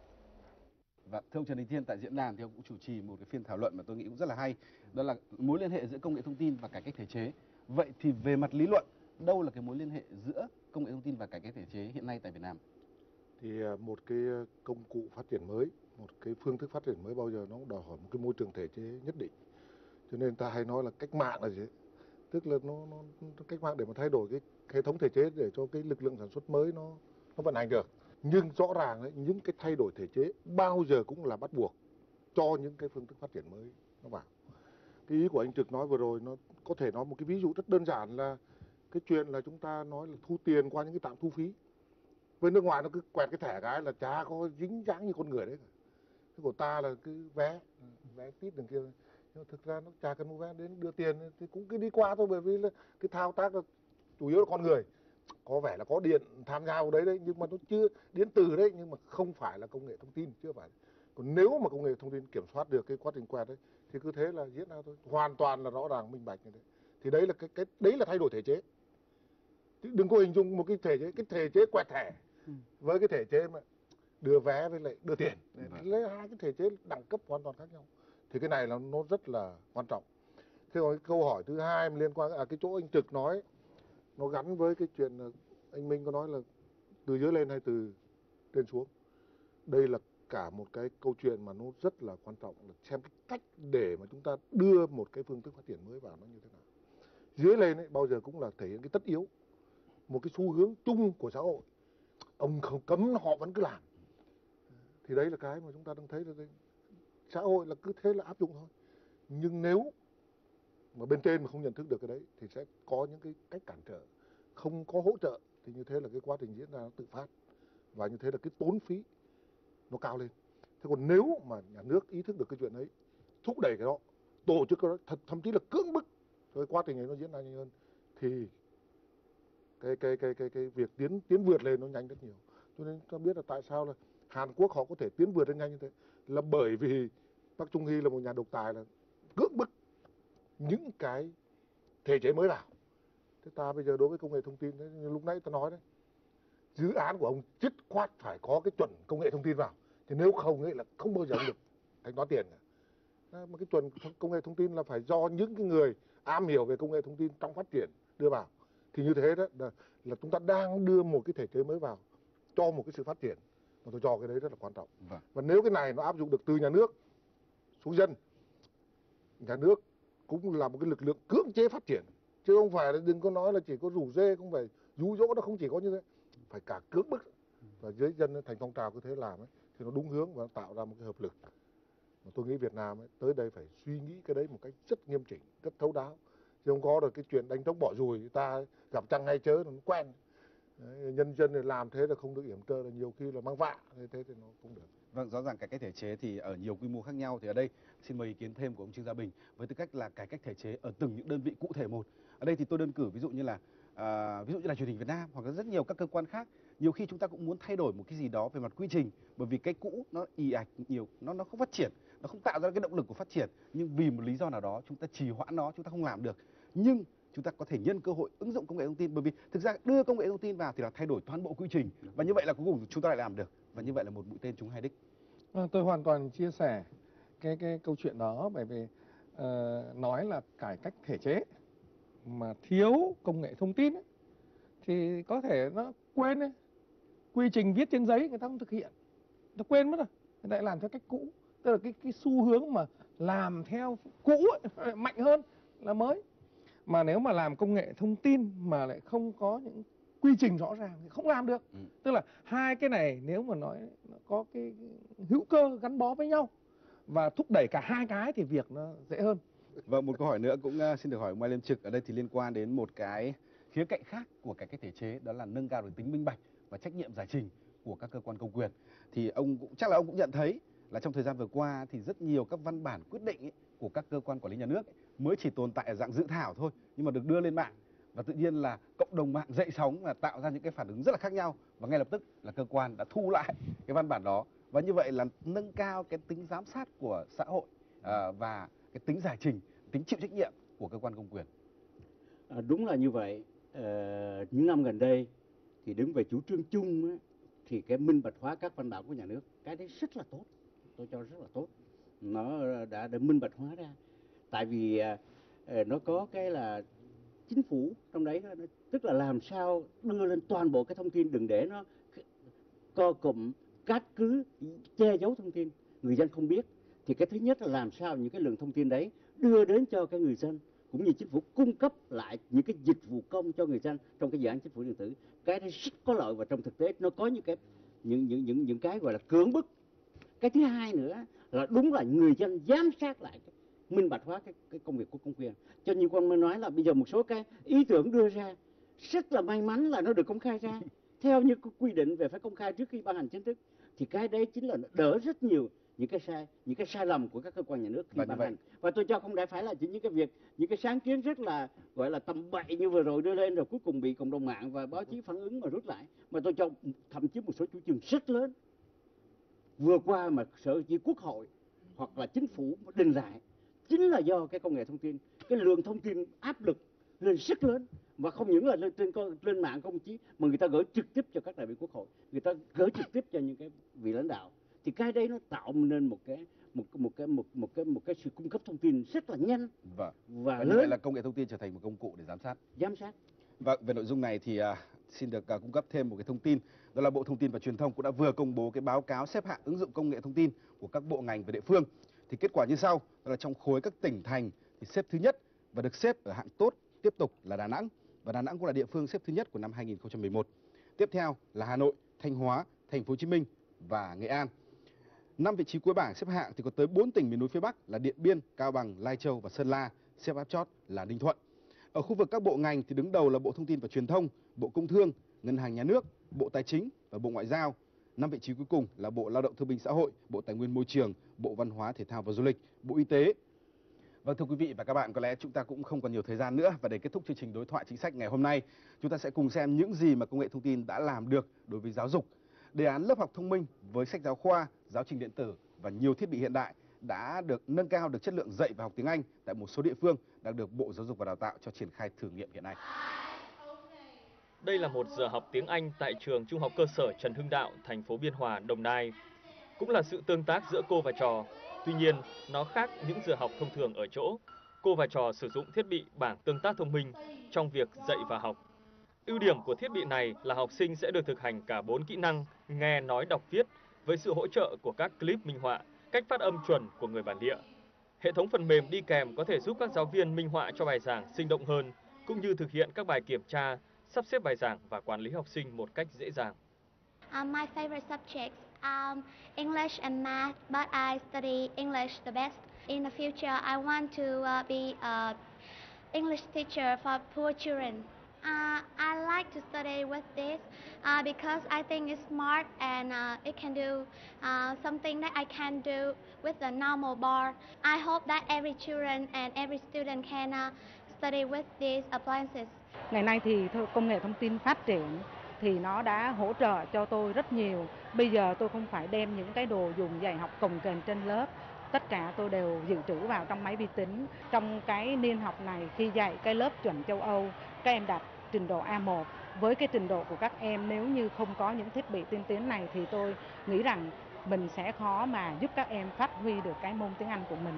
Và thưa ông Trần Đình Thiên, tại diễn đàn thì ông cũng chủ trì một cái phiên thảo luận mà tôi nghĩ cũng rất là hay, đó là mối liên hệ giữa công nghệ thông tin và cải cách thể chế. Vậy thì về mặt lý luận, đâu là cái mối liên hệ giữa công nghệ thông tin và cải cách thể chế hiện nay tại Việt Nam? Thì một cái công cụ phát triển mới, một cái phương thức phát triển mới bao giờ nó cũng đòi hỏi một cái môi trường thể chế nhất định. Cho nên ta hay nói là cách mạng là gì? Tức là nó cách mạng để mà thay đổi cái hệ thống thể chế để cho cái lực lượng sản xuất mới nó vận hành được. Nhưng rõ ràng ấy, những cái thay đổi thể chế bao giờ cũng là bắt buộc cho những cái phương thức phát triển mới nó vào. Cái ý của anh Trực nói vừa rồi, nó có thể nói một cái ví dụ rất đơn giản là cái chuyện là chúng ta nói là thu tiền qua những cái trạm thu phí. Với nước ngoài nó cứ quẹt cái thẻ cái là chả có dính dáng như con người đấy cả. Cái của ta là cứ vé tít đằng kia. Nhưng thực ra nó chả cần mua vé, đến đưa tiền thì cũng cứ đi qua thôi, bởi vì là cái thao tác là chủ yếu là con người. Có vẻ là có điện tham gia vào đấy nhưng mà nó chưa điện tử đấy, nhưng mà không phải là công nghệ thông tin, chưa phải. Còn nếu mà công nghệ thông tin kiểm soát được cái quá trình quẹt đấy thì cứ thế là diễn ra thôi, hoàn toàn là rõ ràng minh bạch như thế. Thì đấy là cái đấy là thay đổi thể chế. Chứ đừng có hình dung một cái thể chế quẹt thẻ với cái thể chế mà đưa vé với lại đưa tiền, lấy hai cái thể chế đẳng cấp hoàn toàn khác nhau. Thì cái này là nó rất là quan trọng. Thế còn cái câu hỏi thứ hai liên quan cái chỗ anh Trực nói, nó gắn với cái chuyện anh Minh có nói là từ dưới lên hay từ trên xuống. Đây là cả một cái câu chuyện mà nó rất là quan trọng, là xem cái cách để mà chúng ta đưa một cái phương thức phát triển mới vào nó như thế nào. Dưới lên ấy bao giờ cũng là thể hiện cái tất yếu, một cái xu hướng chung của xã hội. Ông không cấm họ vẫn cứ làm. Thì đấy là cái mà chúng ta đang thấy là xã hội là cứ thế là áp dụng thôi. Nhưng nếu mà bên trên mà không nhận thức được cái đấy thì sẽ có những cái cách cản trở, không có hỗ trợ, thì như thế là cái quá trình diễn ra nó tự phát, và như thế là cái tốn phí nó cao lên. Thế còn nếu mà nhà nước ý thức được cái chuyện ấy, thúc đẩy cái đó, tổ chức cái đó, thậm chí là cưỡng bức rồi quá trình ấy nó diễn ra nhanh hơn, thì cái việc tiến vượt lên nó nhanh rất nhiều. Cho nên ta biết là tại sao là Hàn Quốc họ có thể tiến vượt lên nhanh như thế, là bởi vì Park Chung Hee là một nhà độc tài, là cưỡng bức những cái thể chế mới vào. Thế ta bây giờ đối với công nghệ thông tin đấy, như lúc nãy ta nói đấy, dự án của ông dứt khoát phải có cái chuẩn công nghệ thông tin vào, thì nếu không ấy là không bao giờ được thanh toán tiền cả. Mà cái chuẩn công nghệ thông tin là phải do những cái người am hiểu về công nghệ thông tin trong phát triển đưa vào. Thì như thế đó là chúng ta đang đưa một cái thể chế mới vào cho một cái sự phát triển, mà tôi cho cái đấy rất là quan trọng. Và nếu cái này nó áp dụng được từ nhà nước xuống dân, nhà nước cũng là một cái lực lượng cưỡng chế phát triển, chứ không phải là đừng có nói là chỉ có rủ rê, không phải dụ dỗ, nó không chỉ có như thế, phải cả cưỡng bức, và dưới dân thành phong trào cứ thế làm ấy, thì nó đúng hướng và tạo ra một cái hợp lực. Mà tôi nghĩ Việt Nam ấy, tới đây phải suy nghĩ cái đấy một cách rất nghiêm chỉnh, rất thấu đáo, chứ không có được cái chuyện đánh trống bỏ dùi, ta gặp trăng ngay chớ nó quen. Đấy, nhân dân thì làm thế là không được yểm tơ, là nhiều khi là mang vạ, thế thì nó không được. Vâng, rõ ràng cải cách thể chế thì ở nhiều quy mô khác nhau. Thì ở đây xin mời ý kiến thêm của ông Trương Gia Bình với tư cách là cải cách thể chế ở từng những đơn vị cụ thể một. Ở đây thì tôi đơn cử ví dụ như là Truyền hình Việt Nam hoặc là rất nhiều các cơ quan khác. Nhiều khi chúng ta cũng muốn thay đổi một cái gì đó về mặt quy trình, bởi vì cái cũ nó ì ạch nhiều, nó không phát triển, nó không tạo ra cái động lực của phát triển. Nhưng vì một lý do nào đó chúng ta trì hoãn nó, chúng ta không làm được. Nhưng chúng ta có thể nhân cơ hội ứng dụng công nghệ thông tin, bởi vì thực ra đưa công nghệ thông tin vào thì là thay đổi toàn bộ quy trình, và như vậy là cuối cùng chúng ta lại làm được, và như vậy là một mũi tên trúng hai đích. Tôi hoàn toàn chia sẻ cái câu chuyện đó, bởi vì nói là cải cách thể chế mà thiếu công nghệ thông tin ấy, thì có thể nó quên ấy. Quy trình viết trên giấy người ta không thực hiện, nó quên mất rồi, người ta lại làm theo cách cũ. Tức là cái xu hướng mà làm theo cũ ấy, mạnh hơn là mới. Mà nếu mà làm công nghệ thông tin mà lại không có những quy trình rõ ràng thì không làm được. Tức là hai cái này nếu mà nói nó có cái hữu cơ gắn bó với nhau và thúc đẩy cả hai cái thì việc nó dễ hơn. Vâng, một câu hỏi nữa cũng xin được hỏi ông Mai Liêm Trực. Ở đây thì liên quan đến một cái khía cạnh khác của cải cách thể chế, đó là nâng cao được tính minh bạch và trách nhiệm giải trình của các cơ quan công quyền. Thì ông cũng chắc là ông cũng nhận thấy là trong thời gian vừa qua thì rất nhiều các văn bản quyết định của các cơ quan quản lý nhà nước mới chỉ tồn tại ở dạng dự thảo thôi, nhưng mà được đưa lên mạng, và tự nhiên là cộng đồng mạng dậy sóng và tạo ra những cái phản ứng rất là khác nhau, và ngay lập tức là cơ quan đã thu lại cái văn bản đó, và như vậy là nâng cao cái tính giám sát của xã hội và cái tính giải trình, tính chịu trách nhiệm của cơ quan công quyền. Đúng là như vậy. Những năm gần đây thì đứng về chủ trương chung ấy, thì cái minh bạch hóa các văn bản của nhà nước, cái đấy rất là tốt, tôi cho rất là tốt. Nó đã minh bạch hóa ra, tại vì nó có cái là chính phủ trong đấy, tức là làm sao đưa lên toàn bộ cái thông tin, đừng để nó co cụm cát cứ che giấu thông tin, người dân không biết. Thì cái thứ nhất là làm sao những cái lượng thông tin đấy đưa đến cho cái người dân, cũng như chính phủ cung cấp lại những cái dịch vụ công cho người dân trong cái dự án chính phủ điện tử. Cái đấy rất có lợi, và trong thực tế nó có những cái gọi là cưỡng bức. Cái thứ hai nữa là đúng là người dân giám sát lại cái minh bạch hóa cái công việc của công quyền. Cho như con mới nói là bây giờ một số cái ý tưởng đưa ra rất là may mắn là nó được công khai ra theo như quy định về phải công khai trước khi ban hành chính thức, thì cái đấy chính là đỡ rất nhiều những cái sai lầm của các cơ quan nhà nước khi ban hành. Và tôi cho không phải là chỉ những cái sáng kiến rất là gọi là tầm bậy như vừa rồi đưa lên rồi cuối cùng bị cộng đồng mạng và báo chí phản ứng mà rút lại, mà tôi cho thậm chí một số chủ trương rất lớn vừa qua mà sở dĩ Quốc hội hoặc là chính phủ đình lại chính là do cái công nghệ thông tin, cái lượng thông tin áp lực lên rất lớn, và không những là lên mạng công chí mà người ta gửi trực tiếp cho các đại biểu Quốc hội, người ta gửi trực tiếp cho những cái vị lãnh đạo, thì cái đấy nó tạo nên một cái sự cung cấp thông tin rất là nhanh và lớn. Như vậy là công nghệ thông tin trở thành một công cụ để giám sát. Vâng, về nội dung này thì xin được cung cấp thêm một cái thông tin, đó là Bộ Thông tin và Truyền thông cũng đã vừa công bố cái báo cáo xếp hạng ứng dụng công nghệ thông tin của các bộ ngành và địa phương. Thì kết quả như sau, đó là trong khối các tỉnh thành thì xếp thứ nhất và được xếp ở hạng tốt tiếp tục là Đà Nẵng, và Đà Nẵng cũng là địa phương xếp thứ nhất của năm 2011. Tiếp theo là Hà Nội, Thanh Hóa, Thành phố Hồ Chí Minh và Nghệ An. 5 vị trí cuối bảng xếp hạng thì có tới 4 tỉnh miền núi phía Bắc là Điện Biên, Cao Bằng, Lai Châu và Sơn La, xếp áp chót là Ninh Thuận. Ở khu vực các bộ ngành thì đứng đầu là Bộ Thông tin và Truyền thông, Bộ Công Thương, Ngân hàng Nhà nước, Bộ Tài chính và Bộ Ngoại giao. 5 vị trí cuối cùng là Bộ Lao động Thương binh Xã hội, Bộ Tài nguyên Môi trường, Bộ Văn hóa Thể thao và Du lịch, Bộ Y tế. Vâng, thưa quý vị và các bạn, có lẽ chúng ta cũng không còn nhiều thời gian nữa, và để kết thúc chương trình đối thoại chính sách ngày hôm nay, chúng ta sẽ cùng xem những gì mà công nghệ thông tin đã làm được đối với giáo dục. Đề án lớp học thông minh với sách giáo khoa, giáo trình điện tử và nhiều thiết bị hiện đại đã được nâng cao được chất lượng dạy và học tiếng Anh tại một số địa phương, đang được Bộ Giáo dục và Đào tạo cho triển khai thử nghiệm hiện nay. Đây là một giờ học tiếng Anh tại trường Trung học cơ sở Trần Hưng Đạo, thành phố Biên Hòa, Đồng Nai. Cũng là sự tương tác giữa cô và trò. Tuy nhiên, nó khác những giờ học thông thường ở chỗ cô và trò sử dụng thiết bị bảng tương tác thông minh trong việc dạy và học. Ưu điểm của thiết bị này là học sinh sẽ được thực hành cả 4 kỹ năng nghe, nói, đọc, viết với sự hỗ trợ của các clip minh họa, cách phát âm chuẩn của người bản địa. Hệ thống phần mềm đi kèm có thể giúp các giáo viên minh họa cho bài giảng sinh động hơn, cũng như thực hiện các bài kiểm tra, sắp xếp bài giảng và quản lý học sinh một cách dễ dàng. My favorite subjects English and math, but I study English the best. In the future, I want to be an English teacher for poor children. I like to study with this because I think it's smart and it can do something that I can do with a normal board. I hope that every children and every student can study with these appliances. Ngày nay thì công nghệ thông tin phát triển thì nó đã hỗ trợ cho tôi rất nhiều. Bây giờ tôi không phải đem những cái đồ dùng dạy học cồng kềnh trên lớp. Tất cả tôi đều dự trữ vào trong máy vi tính. Trong cái niên học này khi dạy cái lớp chuẩn châu Âu, các em đạt trình độ A1. Với cái trình độ của các em nếu như không có những thiết bị tiên tiến này thì tôi nghĩ rằng mình sẽ khó mà giúp các em phát huy được cái môn tiếng Anh của mình.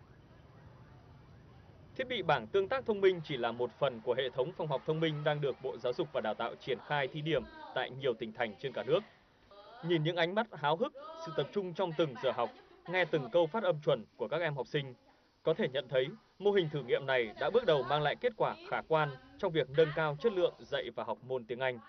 Thiết bị bảng tương tác thông minh chỉ là một phần của hệ thống phòng học thông minh đang được Bộ Giáo dục và Đào tạo triển khai thí điểm tại nhiều tỉnh thành trên cả nước. Nhìn những ánh mắt háo hức, sự tập trung trong từng giờ học, nghe từng câu phát âm chuẩn của các em học sinh, có thể nhận thấy mô hình thử nghiệm này đã bước đầu mang lại kết quả khả quan trong việc nâng cao chất lượng dạy và học môn tiếng Anh.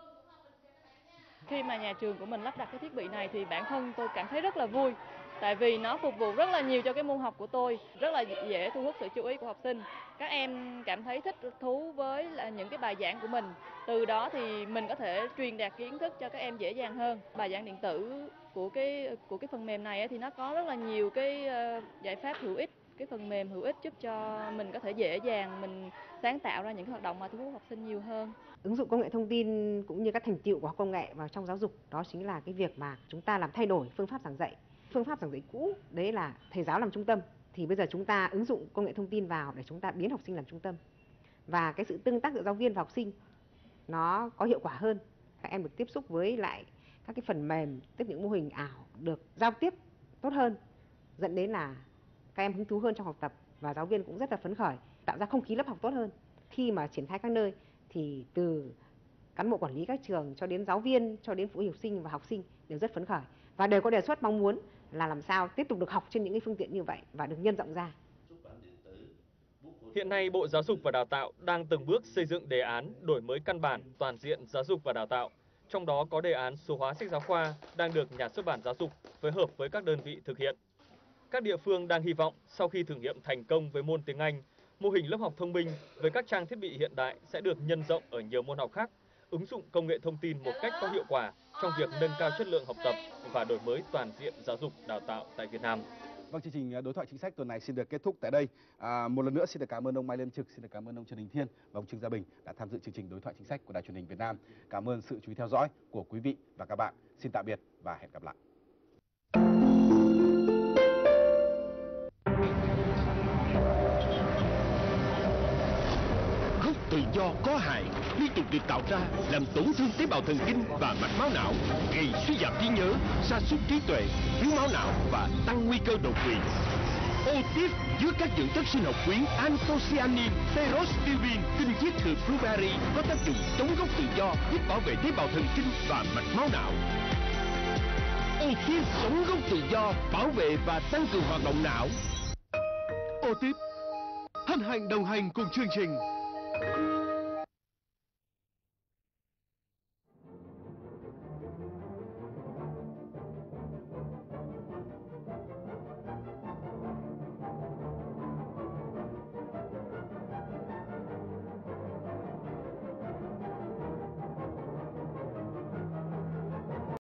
Khi mà nhà trường của mình lắp đặt cái thiết bị này thì bản thân tôi cảm thấy rất là vui. Tại vì nó phục vụ rất là nhiều cho cái môn học của tôi, rất là dễ thu hút sự chú ý của học sinh. Các em cảm thấy thích thú với những cái bài giảng của mình. Từ đó thì mình có thể truyền đạt kiến thức cho các em dễ dàng hơn. Bài giảng điện tử của cái phần mềm này thì nó có rất là nhiều cái giải pháp hữu ích, cái phần mềm hữu ích giúp cho mình có thể dễ dàng mình sáng tạo ra những hoạt động mà thu hút học sinh nhiều hơn. Ứng dụng công nghệ thông tin cũng như các thành tựu của công nghệ vào trong giáo dục, đó chính là cái việc mà chúng ta làm thay đổi phương pháp giảng dạy. Phương pháp giảng dạy cũ đấy là thầy giáo làm trung tâm, thì bây giờ chúng ta ứng dụng công nghệ thông tin vào để chúng ta biến học sinh làm trung tâm. Và cái sự tương tác giữa giáo viên và học sinh nó có hiệu quả hơn. Các em được tiếp xúc với lại các cái phần mềm, tức những mô hình ảo được giao tiếp tốt hơn, dẫn đến là các em hứng thú hơn trong học tập và giáo viên cũng rất là phấn khởi, tạo ra không khí lớp học tốt hơn. Khi mà triển khai các nơi thì từ cán bộ quản lý các trường cho đến giáo viên, cho đến phụ huynh học sinh và học sinh đều rất phấn khởi và đều có đề xuất mong muốn là làm sao tiếp tục được học trên những cái phương tiện như vậy và được nhân rộng ra. Hiện nay Bộ Giáo dục và Đào tạo đang từng bước xây dựng đề án đổi mới căn bản toàn diện giáo dục và đào tạo. Trong đó có đề án số hóa sách giáo khoa đang được Nhà xuất bản Giáo dục phối hợp với các đơn vị thực hiện. Các địa phương đang hy vọng sau khi thử nghiệm thành công với môn tiếng Anh, mô hình lớp học thông minh với các trang thiết bị hiện đại sẽ được nhân rộng ở nhiều môn học khác, ứng dụng công nghệ thông tin một cách có hiệu quả trong việc nâng cao chất lượng học tập và đổi mới toàn diện giáo dục đào tạo tại Việt Nam. Vâng, chương trình đối thoại chính sách tuần này xin được kết thúc tại đây. Một lần nữa xin được cảm ơn ông Mai Liên Trực, xin được cảm ơn ông Trần Đình Thiên và ông Trương Gia Bình đã tham dự chương trình đối thoại chính sách của Đài Truyền hình Việt Nam. Cảm ơn sự chú ý theo dõi của quý vị và các bạn. Xin tạm biệt và hẹn gặp lại. Gốc tự do có hại liên tục được tạo ra làm tổn thương tế bào thần kinh và mạch máu não, gây suy giảm trí nhớ, sa sút trí tuệ, thiếu máu não và tăng nguy cơ đột quỵ. Otis chứa các dưỡng chất sinh học quý anthocyanin, peroxytin, tinh khiết từ blueberry có tác dụng chống gốc tự do, giúp bảo vệ tế bào thần kinh và mạch máu não. Otis chống gốc tự do, bảo vệ và tăng cường hoạt động não. Otis hân hạnh đồng hành cùng chương trình.